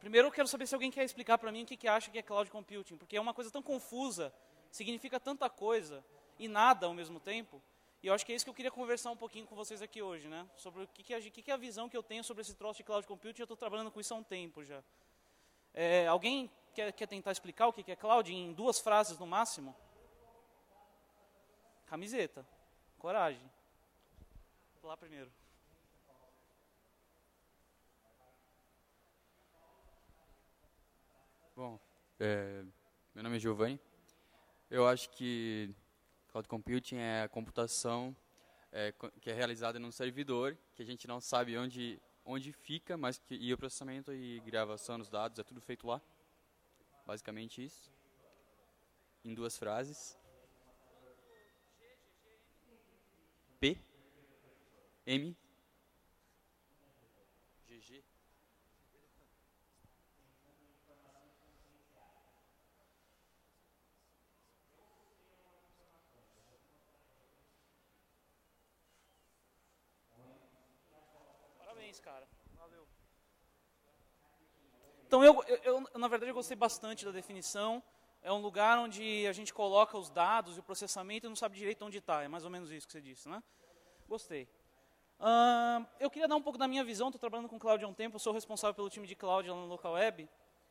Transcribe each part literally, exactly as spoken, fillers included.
Primeiro eu quero saber se alguém quer explicar para mim o que, que acha que é Cloud Computing, porque é uma coisa tão confusa, significa tanta coisa e nada ao mesmo tempo. E eu acho que é isso que eu queria conversar um pouquinho com vocês aqui hoje, né? Sobre o que, que, é, que, que é a visão que eu tenho sobre esse troço de Cloud Computing, eu estou trabalhando com isso há um tempo já. É, alguém quer, quer tentar explicar o que, que é Cloud em duas frases no máximo? Camiseta. Coragem. Vou lá primeiro. Bom, é, meu nome é Giovanni. Eu acho que Cloud Computing é a computação é, que é realizada num servidor, que a gente não sabe onde, onde fica, mas que, e o processamento e gravação dos dados é tudo feito lá. Basicamente isso. Em duas frases. P, M, G G. Parabéns, cara. Valeu. Então, eu, eu, eu, na verdade, eu gostei bastante da definição. É um lugar onde a gente coloca os dados e o processamento e não sabe direito onde está. É mais ou menos isso que você disse, né? Gostei. Uh, eu queria dar um pouco da minha visão. Estou trabalhando com Cloud há um tempo. Eu sou responsável pelo time de Cloud lá no Local Web.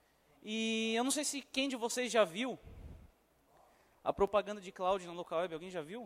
E eu não sei se quem de vocês já viu a propaganda de Cloud no Local Web. Alguém já viu?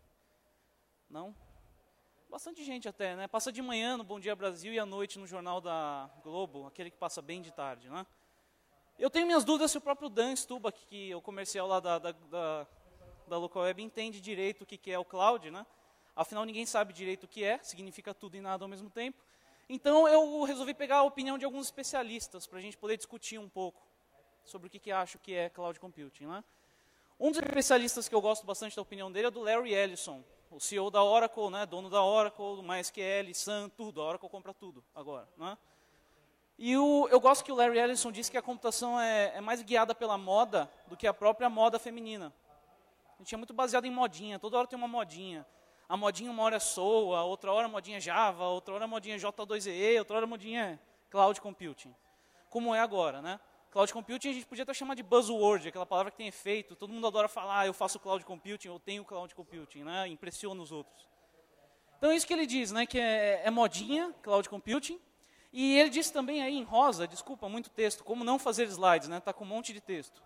Não? Bastante gente até, né? Passa de manhã no Bom Dia Brasil e à noite no Jornal da Globo, aquele que passa bem de tarde, né? Eu tenho minhas dúvidas se o próprio Dan Stubach, que é o comercial lá da, da, da, da Local Web, entende direito o que, que é o Cloud, né? Afinal, ninguém sabe direito o que é, significa tudo e nada ao mesmo tempo. Então, eu resolvi pegar a opinião de alguns especialistas para a gente poder discutir um pouco sobre o que, que acho que é Cloud Computing, né? Um dos especialistas que eu gosto bastante da opinião dele é do Larry Ellison, o C E O da Oracle, né, dono da Oracle, do MySQL, Sun, tudo. A Oracle compra tudo agora, né? E o, eu gosto que o Larry Ellison disse que a computação é, é mais guiada pela moda do que a própria moda feminina. A gente é muito baseado em modinha, toda hora tem uma modinha. A modinha uma hora é SOA, outra hora a modinha é Java, outra hora a modinha é J dois E E, outra hora a modinha é Cloud Computing. Como é agora, né? Cloud Computing a gente podia até chamar de buzzword, aquela palavra que tem efeito. Todo mundo adora falar, ah, eu faço Cloud Computing, eu tenho Cloud Computing, né? Impressiona os outros. Então é isso que ele diz, né? Que é, é modinha, Cloud Computing. E ele disse também aí em rosa, desculpa, muito texto, como não fazer slides, né? Está com um monte de texto.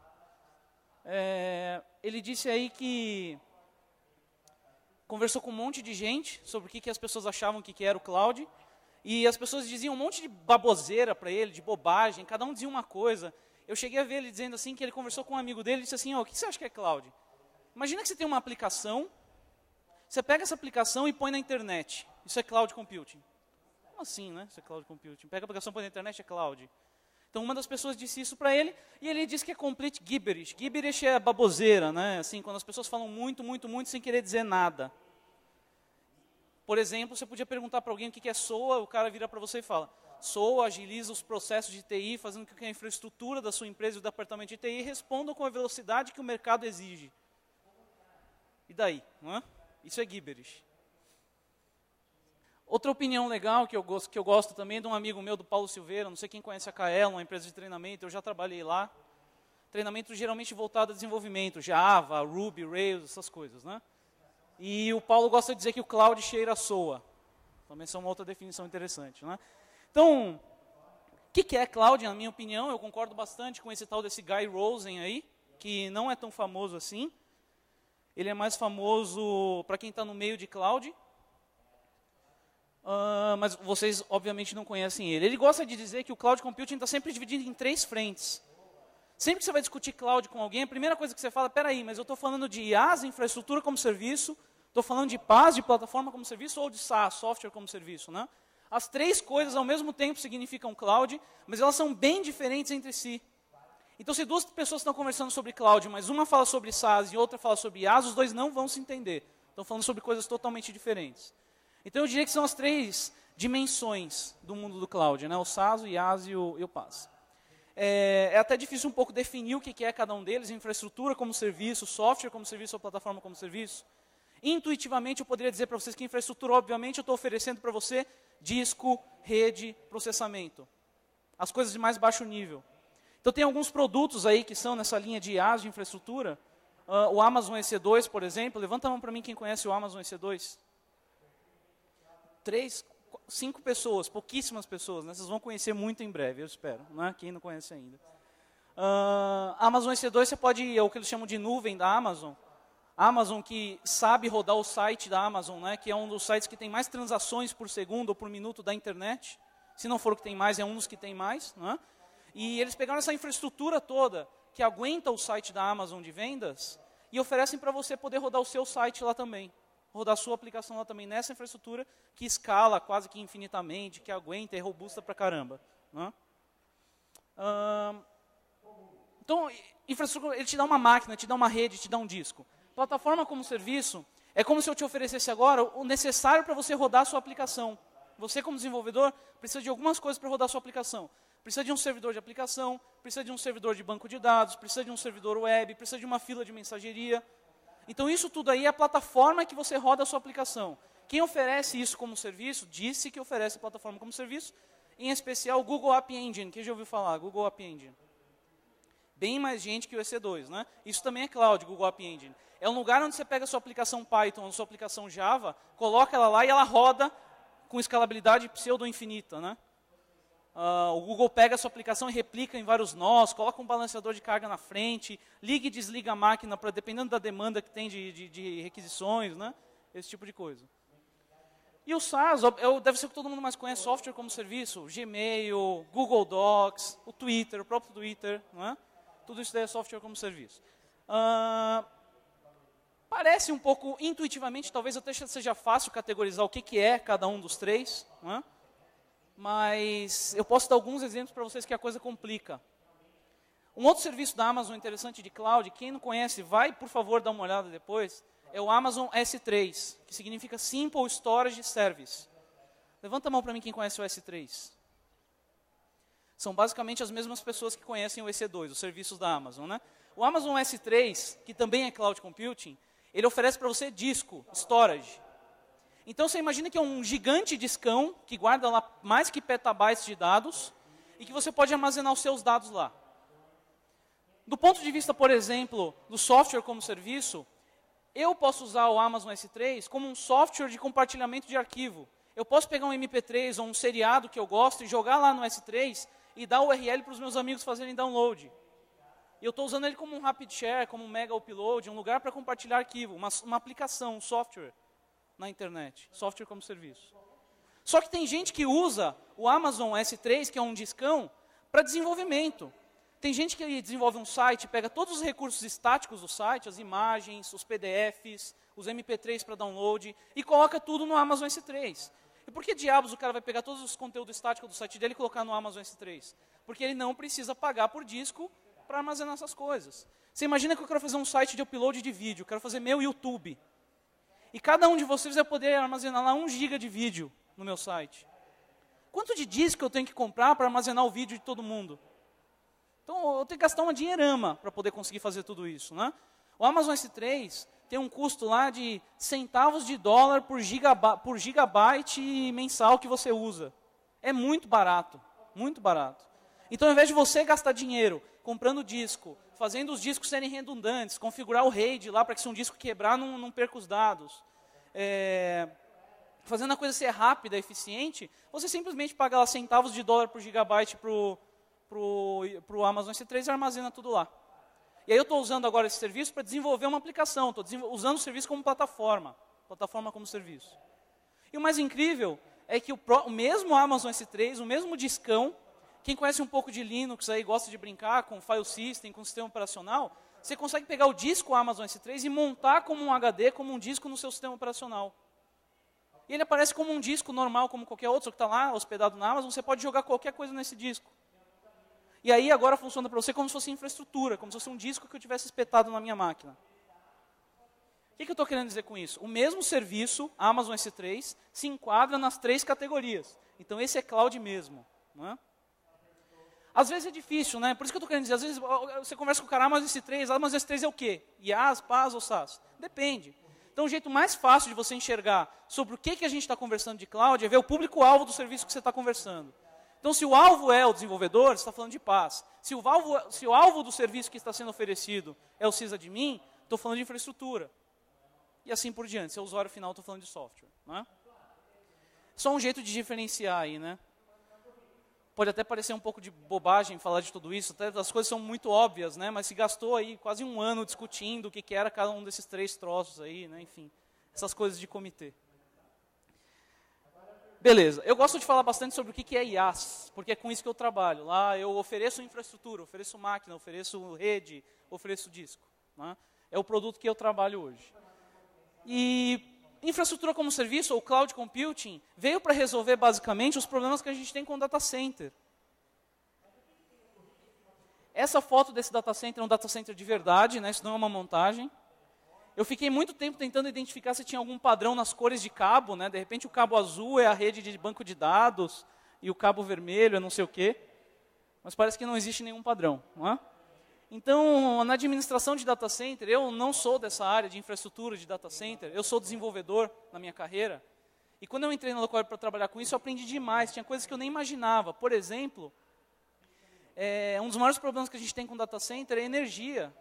É, ele disse aí que conversou com um monte de gente sobre o que, que as pessoas achavam que, que era o Cloud. E as pessoas diziam um monte de baboseira para ele, de bobagem, cada um dizia uma coisa. Eu cheguei a ver ele dizendo assim, que ele conversou com um amigo dele e disse assim, oh, o que você acha que é Cloud? Imagina que você tem uma aplicação, você pega essa aplicação e põe na internet. Isso é Cloud Computing. Como assim, né? Isso é Cloud Computing. Pega a aplicação, põe na internet, é Cloud. Então uma das pessoas disse isso para ele, e ele disse que é complete gibberish. Gibberish é baboseira, né? Assim, quando as pessoas falam muito, muito, muito, sem querer dizer nada. Por exemplo, você podia perguntar para alguém o que é SOA, o cara vira para você e fala, SOA agiliza os processos de T I, fazendo com que a infraestrutura da sua empresa e do departamento de T I respondam com a velocidade que o mercado exige. E daí? Não é? Isso é gibberish. Outra opinião legal que eu, gosto, que eu gosto também é de um amigo meu, do Paulo Silveira, não sei quem conhece a Kaelon, uma empresa de treinamento, eu já trabalhei lá. Treinamento geralmente voltado a desenvolvimento, Java, Ruby, Rails, essas coisas, né? E o Paulo gosta de dizer que o Cloud cheira a SOA. Também é uma outra definição interessante, né? Então, o que, que é Cloud, na minha opinião? Eu concordo bastante com esse tal desse Guy Rosen aí, que não é tão famoso assim. Ele é mais famoso para quem está no meio de Cloud. Uh, mas vocês, obviamente, não conhecem ele. Ele gosta de dizer que o Cloud Computing está sempre dividido em três frentes. Sempre que você vai discutir Cloud com alguém, a primeira coisa que você fala, peraí, mas eu estou falando de IaaS, infraestrutura como serviço, estou falando de PaaS, de plataforma como serviço, ou de SaaS, software como serviço, né? As três coisas ao mesmo tempo significam Cloud, mas elas são bem diferentes entre si. Então, se duas pessoas estão conversando sobre Cloud, mas uma fala sobre SaaS e outra fala sobre IaaS, os dois não vão se entender. Estão falando sobre coisas totalmente diferentes. Então, eu diria que são as três dimensões do mundo do Cloud, né? O SaaS, o IaaS e o, e o PaaS. É, é até difícil um pouco definir o que é cada um deles, infraestrutura como serviço, software como serviço ou plataforma como serviço. Intuitivamente, eu poderia dizer para vocês que infraestrutura, obviamente, eu estou oferecendo para você disco, rede, processamento. as coisas de mais baixo nível. Então tem alguns produtos aí que são nessa linha de I aaS, de infraestrutura. Uh, o Amazon E C dois, por exemplo. Levanta a mão para mim quem conhece o Amazon E C dois. Três, cinco pessoas, pouquíssimas pessoas. Né? Vocês vão conhecer muito em breve, eu espero. Né? Quem não conhece ainda. Uh, Amazon E C dois, você pode ir, é o que eles chamam de nuvem da Amazon. Amazon que sabe rodar o site da Amazon, né, que é um dos sites que tem mais transações por segundo ou por minuto da internet. Se não for o que tem mais, é um dos que tem mais. Né? E eles pegaram essa infraestrutura toda que aguenta o site da Amazon de vendas e oferecem para você poder rodar o seu site lá também. Rodar a sua aplicação lá também nessa infraestrutura que escala quase que infinitamente, que aguenta e é robusta pra caramba. Né? Ah, então, infraestrutura, ele te dá uma máquina, te dá uma rede, te dá um disco. Plataforma como serviço é como se eu te oferecesse agora o necessário para você rodar a sua aplicação. Você, como desenvolvedor, precisa de algumas coisas para rodar a sua aplicação. Precisa de um servidor de aplicação, precisa de um servidor de banco de dados, precisa de um servidor web, precisa de uma fila de mensageria. Então, isso tudo aí é a plataforma que você roda a sua aplicação. Quem oferece isso como serviço, disse que oferece a plataforma como serviço, em especial o Google App Engine. Quem já ouviu falar? Google App Engine. Bem mais gente que o E C dois. Né? Isso também é cloud, Google App Engine. É um lugar onde você pega a sua aplicação Python ou sua aplicação Java, coloca ela lá e ela roda com escalabilidade pseudo-infinita. Né? Uh, o Google pega a sua aplicação e replica em vários nós, coloca um balanceador de carga na frente, liga e desliga a máquina, pra, dependendo da demanda que tem de, de, de requisições, né? Esse tipo de coisa. E o SaaS, eu, deve ser o que todo mundo mais conhece, software como serviço, Gmail, Google Docs, o Twitter, o próprio Twitter, não é? Tudo isso daí é software como serviço. Uh, parece um pouco, intuitivamente, talvez até seja fácil categorizar o que, que é cada um dos três, não é? Mas eu posso dar alguns exemplos para vocês que a coisa complica. Um outro serviço da Amazon interessante de cloud, quem não conhece, vai, por favor, dar uma olhada depois, é o Amazon S três, que significa Simple Storage Service. Levanta a mão para mim quem conhece o S três. São basicamente as mesmas pessoas que conhecem o E C dois, os serviços da Amazon. Né? O Amazon S três, que também é cloud computing, ele oferece para você disco, storage. Então, você imagina que é um gigante discão que guarda lá mais que petabytes de dados e que você pode armazenar os seus dados lá. Do ponto de vista, por exemplo, do software como serviço, eu posso usar o Amazon S três como um software de compartilhamento de arquivo. Eu posso pegar um M P três ou um seriado que eu gosto e jogar lá no S três e dar o U R L para os meus amigos fazerem download. E eu estou usando ele como um rapid share, como um mega upload, um lugar para compartilhar arquivo, uma, uma aplicação, um software na internet, software como serviço. Só que tem gente que usa o Amazon S três, que é um discão, para desenvolvimento. Tem gente que desenvolve um site, pega todos os recursos estáticos do site, as imagens, os P D Fs, os M P três para download, e coloca tudo no Amazon S três. E por que diabos o cara vai pegar todos os conteúdos estáticos do site dele e colocar no Amazon S três? Porque ele não precisa pagar por disco para armazenar essas coisas. Você imagina que eu quero fazer um site de upload de vídeo, quero fazer meu YouTube. E cada um de vocês vai poder armazenar lá um giga de vídeo no meu site. Quanto de disco eu tenho que comprar para armazenar o vídeo de todo mundo? Então, eu tenho que gastar uma dinheirama para poder conseguir fazer tudo isso. Né? O Amazon S três tem um custo lá de centavos de dólar por, gigaba por gigabyte mensal que você usa. É muito barato, muito barato. Então, ao invés de você gastar dinheiro comprando disco, fazendo os discos serem redundantes, configurar o RAID lá para que se um disco quebrar não, não perca os dados, é, fazendo a coisa ser rápida, eficiente, você simplesmente paga lá centavos de dólar por gigabyte para o Amazon S três e armazena tudo lá. E aí eu estou usando agora esse serviço para desenvolver uma aplicação, estou usando o serviço como plataforma, plataforma como serviço. E o mais incrível é que o, pro, o mesmo Amazon S três, o mesmo discão, quem conhece um pouco de Linux aí, gosta de brincar com file system, com sistema operacional, você consegue pegar o disco Amazon S três e montar como um H D, como um disco no seu sistema operacional. E ele aparece como um disco normal, como qualquer outro que está lá, hospedado na Amazon, você pode jogar qualquer coisa nesse disco. E aí agora funciona para você como se fosse infraestrutura, como se fosse um disco que eu tivesse espetado na minha máquina. O que, que eu estou querendo dizer com isso? O mesmo serviço, Amazon S três, se enquadra nas três categorias. Então esse é cloud mesmo. Não é? Às vezes é difícil, né? Por isso que eu estou querendo dizer, às vezes você conversa com o cara, Amazon S três, Amazon S três é o quê? IaaS, PaaS ou SaaS? Depende. Então o jeito mais fácil de você enxergar sobre o que, que a gente está conversando de cloud é ver o público-alvo do serviço que você está conversando. Então, se o alvo é o desenvolvedor, você está falando de paz. Se o, alvo, se o alvo do serviço que está sendo oferecido é o sysadmin, estou falando de infraestrutura. E assim por diante. Se é o usuário final, estou falando de software. Não é? Só um jeito de diferenciar aí, né? Pode até parecer um pouco de bobagem falar de tudo isso, até as coisas são muito óbvias, né? Mas se gastou aí quase um ano discutindo o que, que era cada um desses três troços aí, né? Enfim, essas coisas de comitê. Beleza, eu gosto de falar bastante sobre o que, que é IaaS, porque é com isso que eu trabalho. Lá eu ofereço infraestrutura, ofereço máquina, ofereço rede, ofereço disco. Né? É o produto que eu trabalho hoje. E infraestrutura como serviço, ou cloud computing, veio para resolver basicamente os problemas que a gente tem com o data center. Essa foto desse data center é um data center de verdade, né? Isso não é uma montagem. Eu fiquei muito tempo tentando identificar se tinha algum padrão nas cores de cabo, né? De repente o cabo azul é a rede de banco de dados e o cabo vermelho é não sei o quê. Mas parece que não existe nenhum padrão. Não é? Então, na administração de data center, eu não sou dessa área de infraestrutura de data center, eu sou desenvolvedor na minha carreira. E quando eu entrei na Locoweb para trabalhar com isso, eu aprendi demais. Tinha coisas que eu nem imaginava. Por exemplo, é, um dos maiores problemas que a gente tem com data center é energia.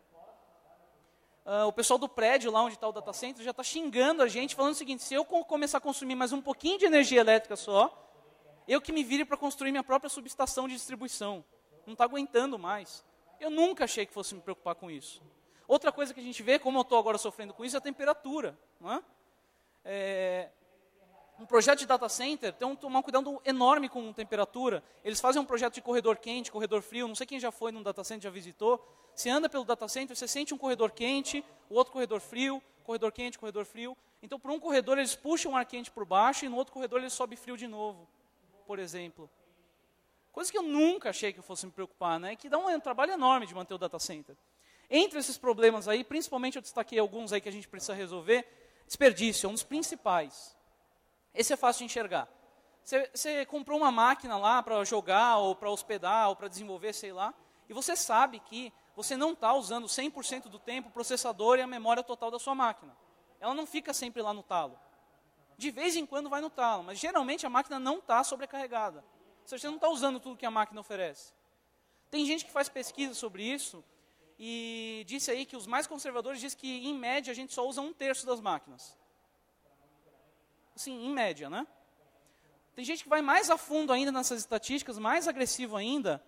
Uh, o pessoal do prédio, lá onde está o data center, já está xingando a gente, falando o seguinte, se eu começar a consumir mais um pouquinho de energia elétrica só, eu que me vire para construir minha própria subestação de distribuição. Não está aguentando mais. Eu nunca achei que fosse me preocupar com isso. Outra coisa que a gente vê, como eu estou agora sofrendo com isso, é a temperatura. Não é? É, um projeto de data center tem que tomar um cuidado enorme com temperatura. Eles fazem um projeto de corredor quente, corredor frio, não sei quem já foi num data center, já visitou. Você anda pelo data center, você sente um corredor quente, o outro corredor frio, corredor quente, corredor frio. Então, por um corredor, eles puxam um ar quente por baixo e no outro corredor, ele sobe frio de novo, por exemplo. Coisa que eu nunca achei que eu fosse me preocupar, né? Que dá um, um trabalho enorme de manter o data center. Entre esses problemas aí, principalmente eu destaquei alguns aí que a gente precisa resolver. Desperdício é um dos principais. Esse é fácil de enxergar. Você, você comprou uma máquina lá para jogar, ou para hospedar, ou para desenvolver, sei lá, e você sabe que você não está usando cem por cento do tempo o processador e a memória total da sua máquina. Ela não fica sempre lá no talo. De vez em quando vai no talo, mas geralmente a máquina não está sobrecarregada. Ou seja, você não está usando tudo que a máquina oferece. Tem gente que faz pesquisa sobre isso e disse aí que os mais conservadores dizem que, em média, a gente só usa um terço das máquinas. Assim, em média, né? Tem gente que vai mais a fundo ainda nessas estatísticas, mais agressivo ainda,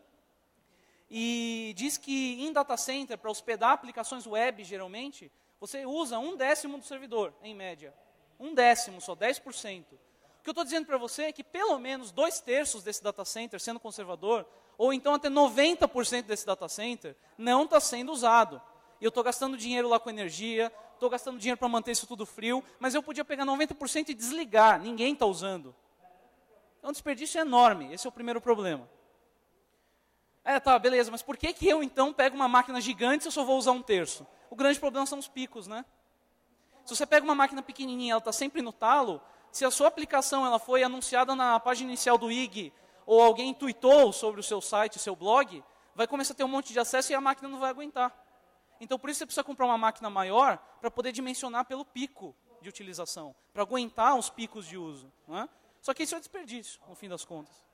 e diz que em data center, para hospedar aplicações web, geralmente, você usa um décimo do servidor, em média. Um décimo só, dez por cento. O que eu estou dizendo para você é que pelo menos dois terços desse data center, sendo conservador, ou então até noventa por cento desse data center, não está sendo usado. E eu estou gastando dinheiro lá com energia, estou gastando dinheiro para manter isso tudo frio, mas eu podia pegar noventa por cento e desligar, ninguém está usando. É um desperdício enorme, esse é o primeiro problema. É, tá, beleza, mas por que, que eu então pego uma máquina gigante se eu só vou usar um terço? O grande problema são os picos, né? Se você pega uma máquina pequenininha, ela está sempre no talo, se a sua aplicação ela foi anunciada na página inicial do I G, ou alguém tweetou sobre o seu site, o seu blog, vai começar a ter um monte de acesso e a máquina não vai aguentar. Então, por isso você precisa comprar uma máquina maior para poder dimensionar pelo pico de utilização, para aguentar os picos de uso. Não é? Só que isso é desperdício, no fim das contas.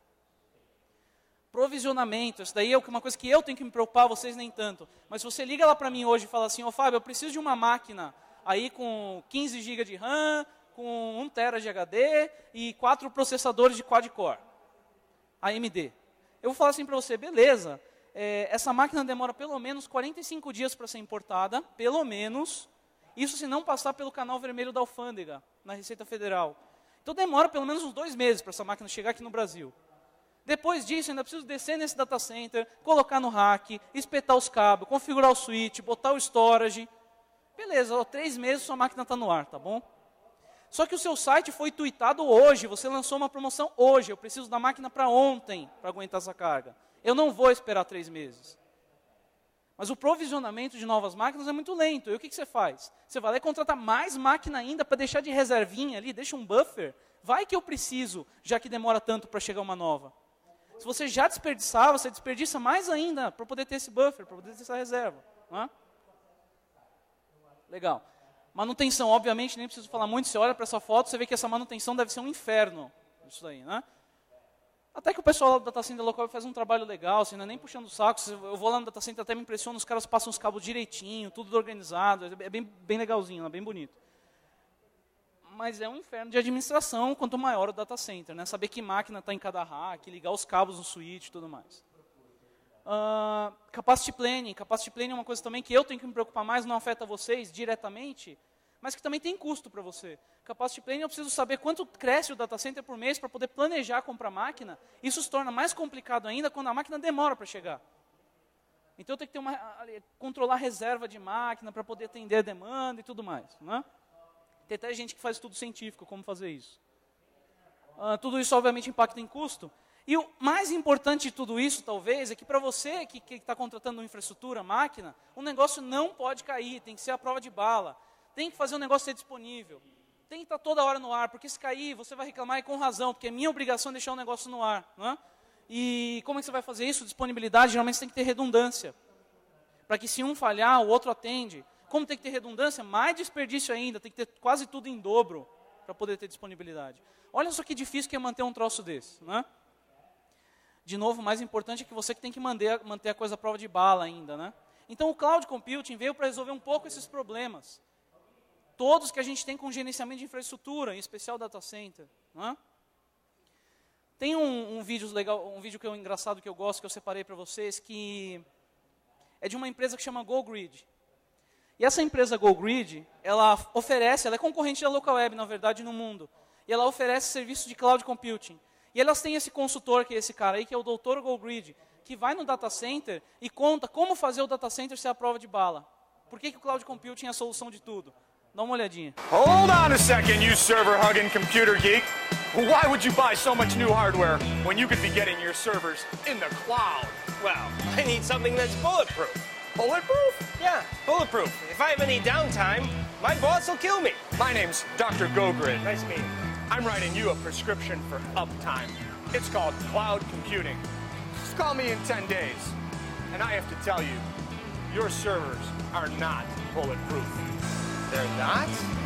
Provisionamento, isso daí é uma coisa que eu tenho que me preocupar, vocês nem tanto. Mas se você liga lá para mim hoje e fala assim, ô oh, Fábio, eu preciso de uma máquina aí com quinze gigas de RAM, com um tera de H D e quatro processadores de quad-core, A M D. Eu vou falar assim para você, beleza, é, essa máquina demora pelo menos quarenta e cinco dias para ser importada, pelo menos, isso se não passar pelo canal vermelho da alfândega, na Receita Federal. Então demora pelo menos uns dois meses para essa máquina chegar aqui no Brasil. Depois disso, ainda preciso descer nesse data center, colocar no rack, espetar os cabos, configurar o switch, botar o storage. Beleza, ó, três meses sua máquina está no ar, tá bom? Só que o seu site foi tweetado hoje, você lançou uma promoção hoje, eu preciso da máquina para ontem, para aguentar essa carga. Eu não vou esperar três meses. Mas o provisionamento de novas máquinas é muito lento. E o que, que você faz? Você vai lá e contrata mais máquina ainda para deixar de reservinha ali, deixa um buffer. Vai que eu preciso, já que demora tanto para chegar uma nova. Se você já desperdiçar, você desperdiça mais ainda para poder ter esse buffer, para poder ter essa reserva. Não é? Legal. Manutenção, obviamente, nem preciso falar muito. Você olha para essa foto, você vê que essa manutenção deve ser um inferno. Isso daí, né? Até que o pessoal lá do data center local faz um trabalho legal, assim, não é nem puxando o saco. Eu vou lá no data center, até me impressiona, os caras passam os cabos direitinho, tudo organizado, é bem, bem legalzinho, é bem bonito. Mas é um inferno de administração quanto maior o data center, né? Saber que máquina está em cada rack, ligar os cabos no switch e tudo mais. Uh, capacity planning. Capacity planning é uma coisa também que eu tenho que me preocupar mais, não afeta vocês diretamente, mas que também tem custo para você. Capacity planning, eu preciso saber quanto cresce o data center por mês para poder planejar comprar a máquina. Isso se torna mais complicado ainda quando a máquina demora para chegar. Então eu tenho que ter uma, controlar a reserva de máquina para poder atender a demanda e tudo mais, né? Tem até gente que faz estudo científico, como fazer isso. Uh, tudo isso, obviamente, impacta em custo. E o mais importante de tudo isso, talvez, é que para você que está contratando uma infraestrutura, máquina, o negócio não pode cair, tem que ser a prova de bala. Tem que fazer o negócio ser disponível. Tem que estar toda hora no ar, porque se cair, você vai reclamar e com razão, porque é minha obrigação deixar o negócio no ar. Não é? E como é que você vai fazer isso? Disponibilidade, geralmente você tem que ter redundância. Para que se um falhar, o outro atende. Como tem que ter redundância? Mais desperdício ainda, tem que ter quase tudo em dobro para poder ter disponibilidade. Olha só que difícil que é manter um troço desse. Né? De novo, o mais importante é que você que tem que manter, manter a coisa à prova de bala ainda. Né? Então o Cloud Computing veio para resolver um pouco esses problemas. Todos que a gente tem com gerenciamento de infraestrutura, em especial data center. Né? Tem um, um vídeo legal, um vídeo que é um engraçado que eu gosto, que eu separei para vocês, que é de uma empresa que chama GoGrid. E essa empresa GoGrid, ela oferece, ela é concorrente da LocalWeb, na verdade, no mundo. E ela oferece serviço de Cloud Computing. E elas têm esse consultor, que é esse cara aí, que é o doutor GoGrid, que vai no data center e conta como fazer o data center ser a prova de bala. Por que, que o Cloud Computing é a solução de tudo? Dá uma olhadinha. Hold on a second, you server-hugging computer geek. Why would you buy so much new hardware when you could be getting your servers in the cloud? Well, I need something that's bulletproof. Bulletproof? Yeah, bulletproof. If I have any downtime, my boss will kill me. My name's Doctor GoGrid. Nice meeting you. I'm writing you a prescription for uptime. It's called cloud computing. Just call me in ten days. And I have to tell you, your servers are not bulletproof. They're not?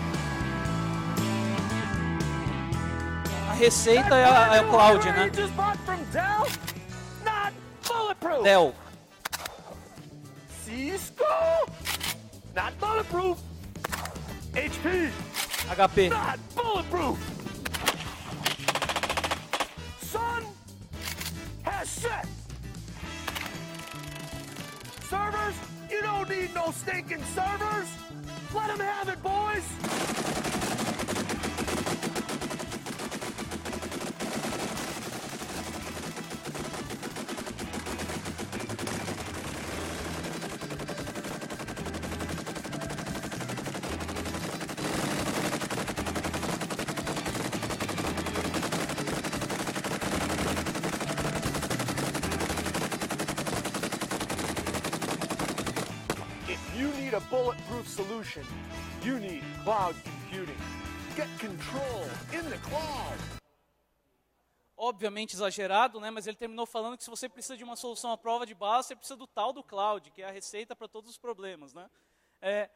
A receita é a, é a cloud, né? Just bought from Dell? Not bulletproof. Dell. Cisco? Not bulletproof. H P? H P. Not bulletproof. Sun has set. Servers? You don't need no stinking servers. Let them have it, boys. A bulletproof solution. You need cloud computing. Get control in the cloud. Obviamente exagerado, né? Mas ele terminou falando que se você precisa de uma solução à prova de bala, você precisa do tal do cloud, que é a receita para todos os problemas, né? É,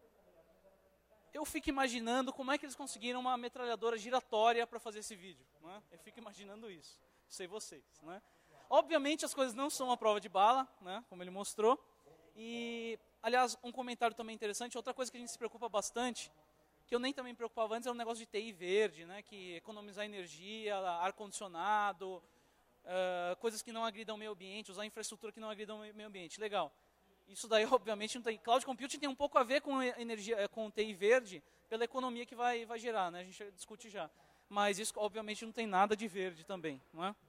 eu fico imaginando como é que eles conseguiram uma metralhadora giratória para fazer esse vídeo, né? Eu fico imaginando isso. Sei vocês, né? Obviamente as coisas não são à prova de bala, né? Como ele mostrou. E, aliás, um comentário também interessante, outra coisa que a gente se preocupa bastante, que eu nem também me preocupava antes, era o negócio de T I verde, né, que economizar energia, ar-condicionado, uh, coisas que não agridam o meio ambiente, usar infraestrutura que não agridam o meio ambiente. Legal. Isso daí, obviamente, não tem. Cloud Computing tem um pouco a ver com energia, com T I verde, pela economia que vai, vai gerar, né, a gente discute já. Mas isso, obviamente, não tem nada de verde também, não é?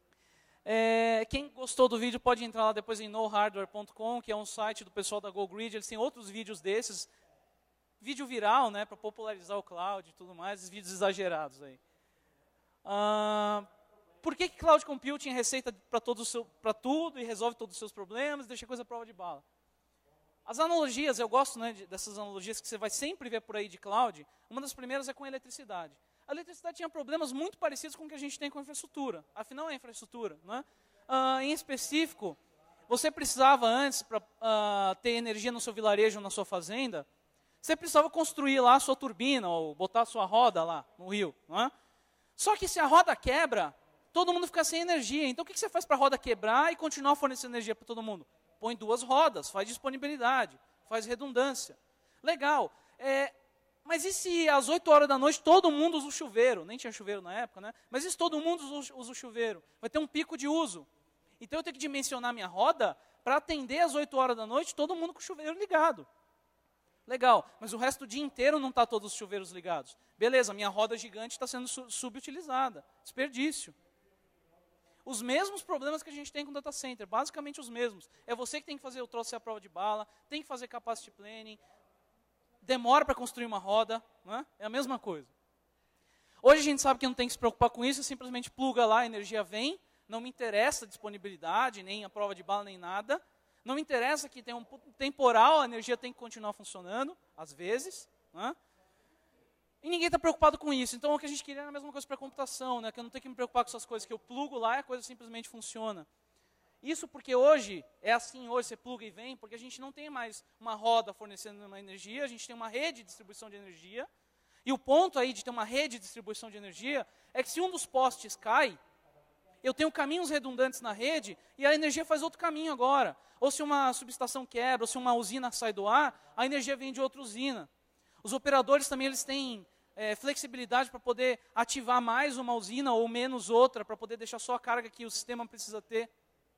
É, quem gostou do vídeo pode entrar lá depois em know hardware ponto com, que é um site do pessoal da GoGrid. Eles têm outros vídeos desses, vídeo viral, né, para popularizar o cloud e tudo mais, esses vídeos exagerados aí. Ah, por que, que Cloud Computing é receita para tudo e resolve todos os seus problemas, deixa a coisa à prova de bala? As analogias, eu gosto, né, de, dessas analogias que você vai sempre ver por aí de cloud. Uma das primeiras é com a eletricidade. A eletricidade tinha problemas muito parecidos com o que a gente tem com a infraestrutura. Afinal, é infraestrutura. Né? Uh, em específico, você precisava antes, para uh, ter energia no seu vilarejo, na sua fazenda, você precisava construir lá a sua turbina, ou botar a sua roda lá no rio. Não é? Só que se a roda quebra, todo mundo fica sem energia. Então o que que você faz para a roda quebrar e continuar fornecendo energia para todo mundo? Põe duas rodas, faz disponibilidade, faz redundância. Legal. É, mas e se às oito horas da noite todo mundo usa o chuveiro? Nem tinha chuveiro na época, né? Mas e se todo mundo usa, usa o chuveiro? Vai ter um pico de uso. Então eu tenho que dimensionar minha roda para atender às oito horas da noite todo mundo com o chuveiro ligado. Legal, mas o resto do dia inteiro não está todos os chuveiros ligados. Beleza, minha roda gigante está sendo su subutilizada. Desperdício. Os mesmos problemas que a gente tem com o data center, basicamente os mesmos. É você que tem que fazer o troço e a prova de bala, tem que fazer capacity planning, demora para construir uma roda, né? É a mesma coisa. Hoje a gente sabe que não tem que se preocupar com isso, simplesmente pluga lá, a energia vem, não me interessa a disponibilidade, nem a prova de bala, nem nada. Não me interessa que tem um temporal, a energia tem que continuar funcionando, às vezes, né? E ninguém está preocupado com isso. Então o que a gente queria era a mesma coisa para a computação, né? Que eu não tenho que me preocupar com essas coisas, que eu plugo lá e a coisa simplesmente funciona. Isso porque hoje, é assim hoje, você pluga e vem, porque a gente não tem mais uma roda fornecendo uma energia, a gente tem uma rede de distribuição de energia. E o ponto aí de ter uma rede de distribuição de energia é que se um dos postes cai, eu tenho caminhos redundantes na rede e a energia faz outro caminho agora. Ou se uma subestação quebra, ou se uma usina sai do ar, a energia vem de outra usina. Os operadores também eles têm é, flexibilidade para poder ativar mais uma usina ou menos outra, para poder deixar só a carga que o sistema precisa ter.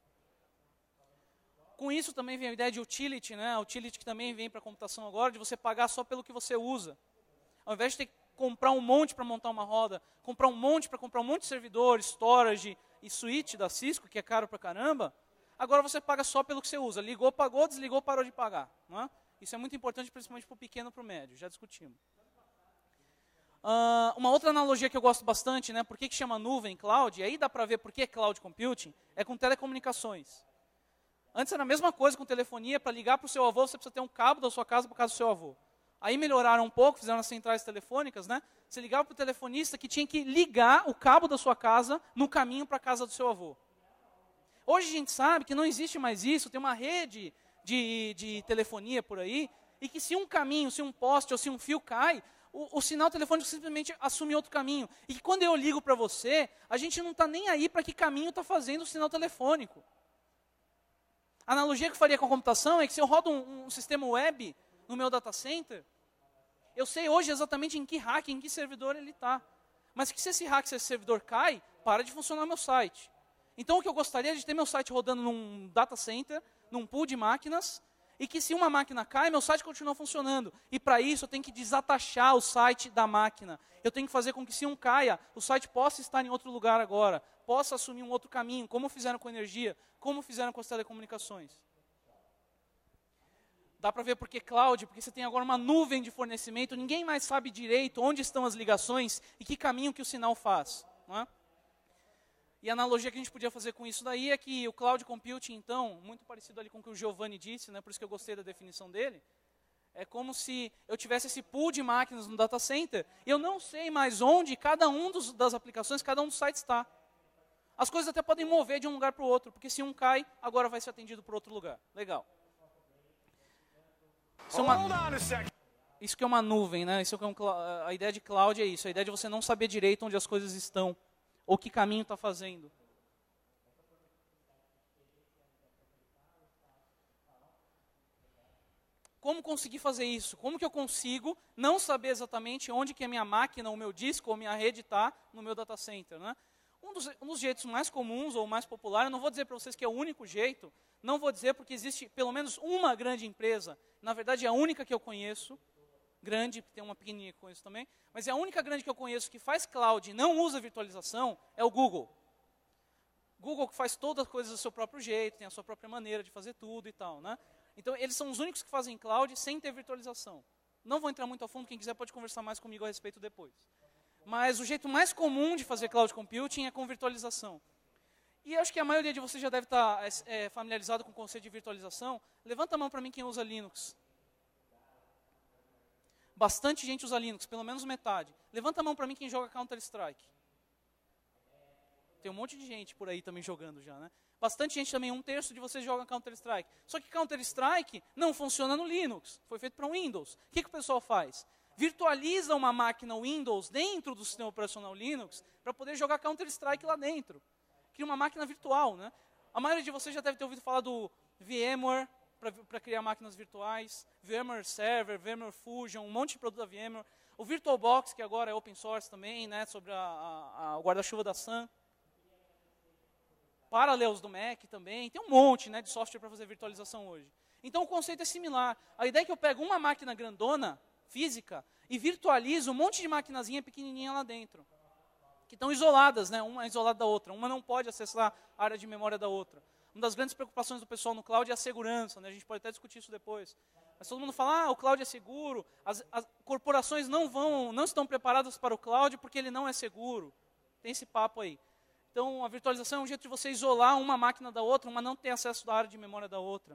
Com isso também vem a ideia de utility, né? A utility que também vem para a computação agora, de você pagar só pelo que você usa. Ao invés de ter que comprar um monte para montar uma roda, comprar um monte para comprar um monte de servidor, storage e switch da Cisco, que é caro pra caramba, agora você paga só pelo que você usa. Ligou, pagou, desligou, parou de pagar. Não é? Isso é muito importante, principalmente para o pequeno e para o médio, já discutimos. Uh, uma outra analogia que eu gosto bastante, né, por que, que chama nuvem, cloud, e aí dá para ver por que cloud computing, é com telecomunicações. Antes era a mesma coisa com telefonia, para ligar para o seu avô, você precisa ter um cabo da sua casa para casa do seu avô. Aí melhoraram um pouco, fizeram as centrais telefônicas, né? Você ligava para o telefonista que tinha que ligar o cabo da sua casa no caminho para a casa do seu avô. Hoje a gente sabe que não existe mais isso, tem uma rede de, de telefonia por aí, e que se um caminho, se um poste ou se um fio cai, o, o sinal telefônico simplesmente assume outro caminho. E que quando eu ligo para você, a gente não está nem aí para que caminho está fazendo o sinal telefônico. A analogia que eu faria com a computação é que se eu rodo um, um sistema web no meu data center, eu sei hoje exatamente em que rack, em que servidor ele está. Mas que se esse rack, se esse servidor cai, para de funcionar meu site. Então o que eu gostaria é de ter meu site rodando num data center, num pool de máquinas, e que se uma máquina cai, meu site continua funcionando. E para isso eu tenho que desatachar o site da máquina. Eu tenho que fazer com que se um caia, o site possa estar em outro lugar agora, possa assumir um outro caminho, como fizeram com energia, como fizeram com as telecomunicações. Dá para ver por que cloud, porque você tem agora uma nuvem de fornecimento, ninguém mais sabe direito onde estão as ligações e que caminho que o sinal faz. Não é? E a analogia que a gente podia fazer com isso daí é que o cloud computing, então, muito parecido ali com o que o Giovanni disse, né, por isso que eu gostei da definição dele, é como se eu tivesse esse pool de máquinas no data center e eu não sei mais onde cada um dos, das aplicações, cada um dos sites está. As coisas até podem mover de um lugar para o outro, porque se um cai, agora vai ser atendido por outro lugar. Legal. Isso, é uma, isso que é uma nuvem, né? Isso que é um, a ideia de cloud é isso, a ideia de você não saber direito onde as coisas estão, ou que caminho está fazendo. Como conseguir fazer isso? Como que eu consigo não saber exatamente onde que a minha máquina, o meu disco, ou minha rede está no meu data center, né? Um dos, um dos jeitos mais comuns ou mais populares, eu não vou dizer para vocês que é o único jeito, não vou dizer porque existe pelo menos uma grande empresa, na verdade é a única que eu conheço, grande, tem uma pequenininha que eu conheço também, mas é a única grande que eu conheço que faz cloud e não usa virtualização, é o Google. Google que faz todas as coisas do seu próprio jeito, tem a sua própria maneira de fazer tudo e tal, né? Então eles são os únicos que fazem cloud sem ter virtualização. Não vou entrar muito a fundo, quem quiser pode conversar mais comigo a respeito depois. Mas o jeito mais comum de fazer cloud computing é com virtualização. E acho que a maioria de vocês já deve estar é, familiarizado com o conceito de virtualização. Levanta a mão para mim quem usa Linux. Bastante gente usa Linux, pelo menos metade. Levanta a mão para mim quem joga Counter-Strike. Tem um monte de gente por aí também jogando já, né? Bastante gente também, um terço de vocês joga Counter-Strike. Só que Counter-Strike não funciona no Linux. Foi feito para o Windows. O que, que o pessoal faz? virtualiza uma máquina Windows dentro do sistema operacional Linux para poder jogar Counter-Strike lá dentro. Cria uma máquina virtual, né? A maioria de vocês já deve ter ouvido falar do VMware para criar máquinas virtuais, VMware Server, VMware Fusion, um monte de produto da VMware. O VirtualBox, que agora é open source também, né, sobre a, a, a, o guarda-chuva da Sun. Parallels do Mac também. Tem um monte, né, de software para fazer virtualização hoje. Então o conceito é similar. A ideia é que eu pego uma máquina grandona, física, e virtualizo um monte de maquinazinha pequenininha lá dentro. Que estão isoladas, né, uma é isolada da outra. Uma não pode acessar a área de memória da outra. Uma das grandes preocupações do pessoal no cloud é a segurança, né? A gente pode até discutir isso depois. Mas todo mundo fala, ah, o cloud é seguro, as, as corporações não, vão, não estão preparadas para o cloud porque ele não é seguro. Tem esse papo aí. Então, a virtualização é um jeito de você isolar uma máquina da outra, uma não tem acesso da área de memória da outra.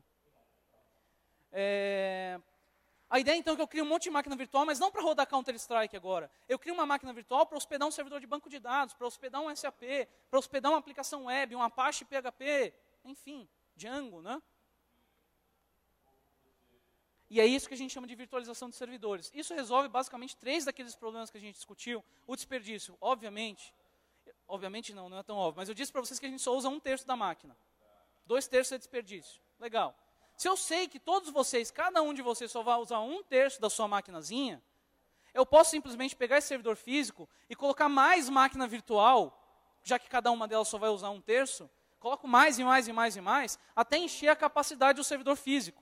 É... A ideia, então, é que eu crio um monte de máquina virtual, mas não para rodar Counter-Strike agora. Eu crio uma máquina virtual para hospedar um servidor de banco de dados, para hospedar um S A P, para hospedar uma aplicação web, um Apache P H P, enfim, Django, né? E é isso que a gente chama de virtualização de servidores. Isso resolve basicamente três daqueles problemas que a gente discutiu. O desperdício, obviamente, obviamente não, não é tão óbvio, mas eu disse para vocês que a gente só usa um terço da máquina. Dois terços é desperdício. Legal. Se eu sei que todos vocês, cada um de vocês só vai usar um terço da sua maquinazinha, eu posso simplesmente pegar esse servidor físico e colocar mais máquina virtual, já que cada uma delas só vai usar um terço, coloco mais e mais e mais e mais, até encher a capacidade do servidor físico.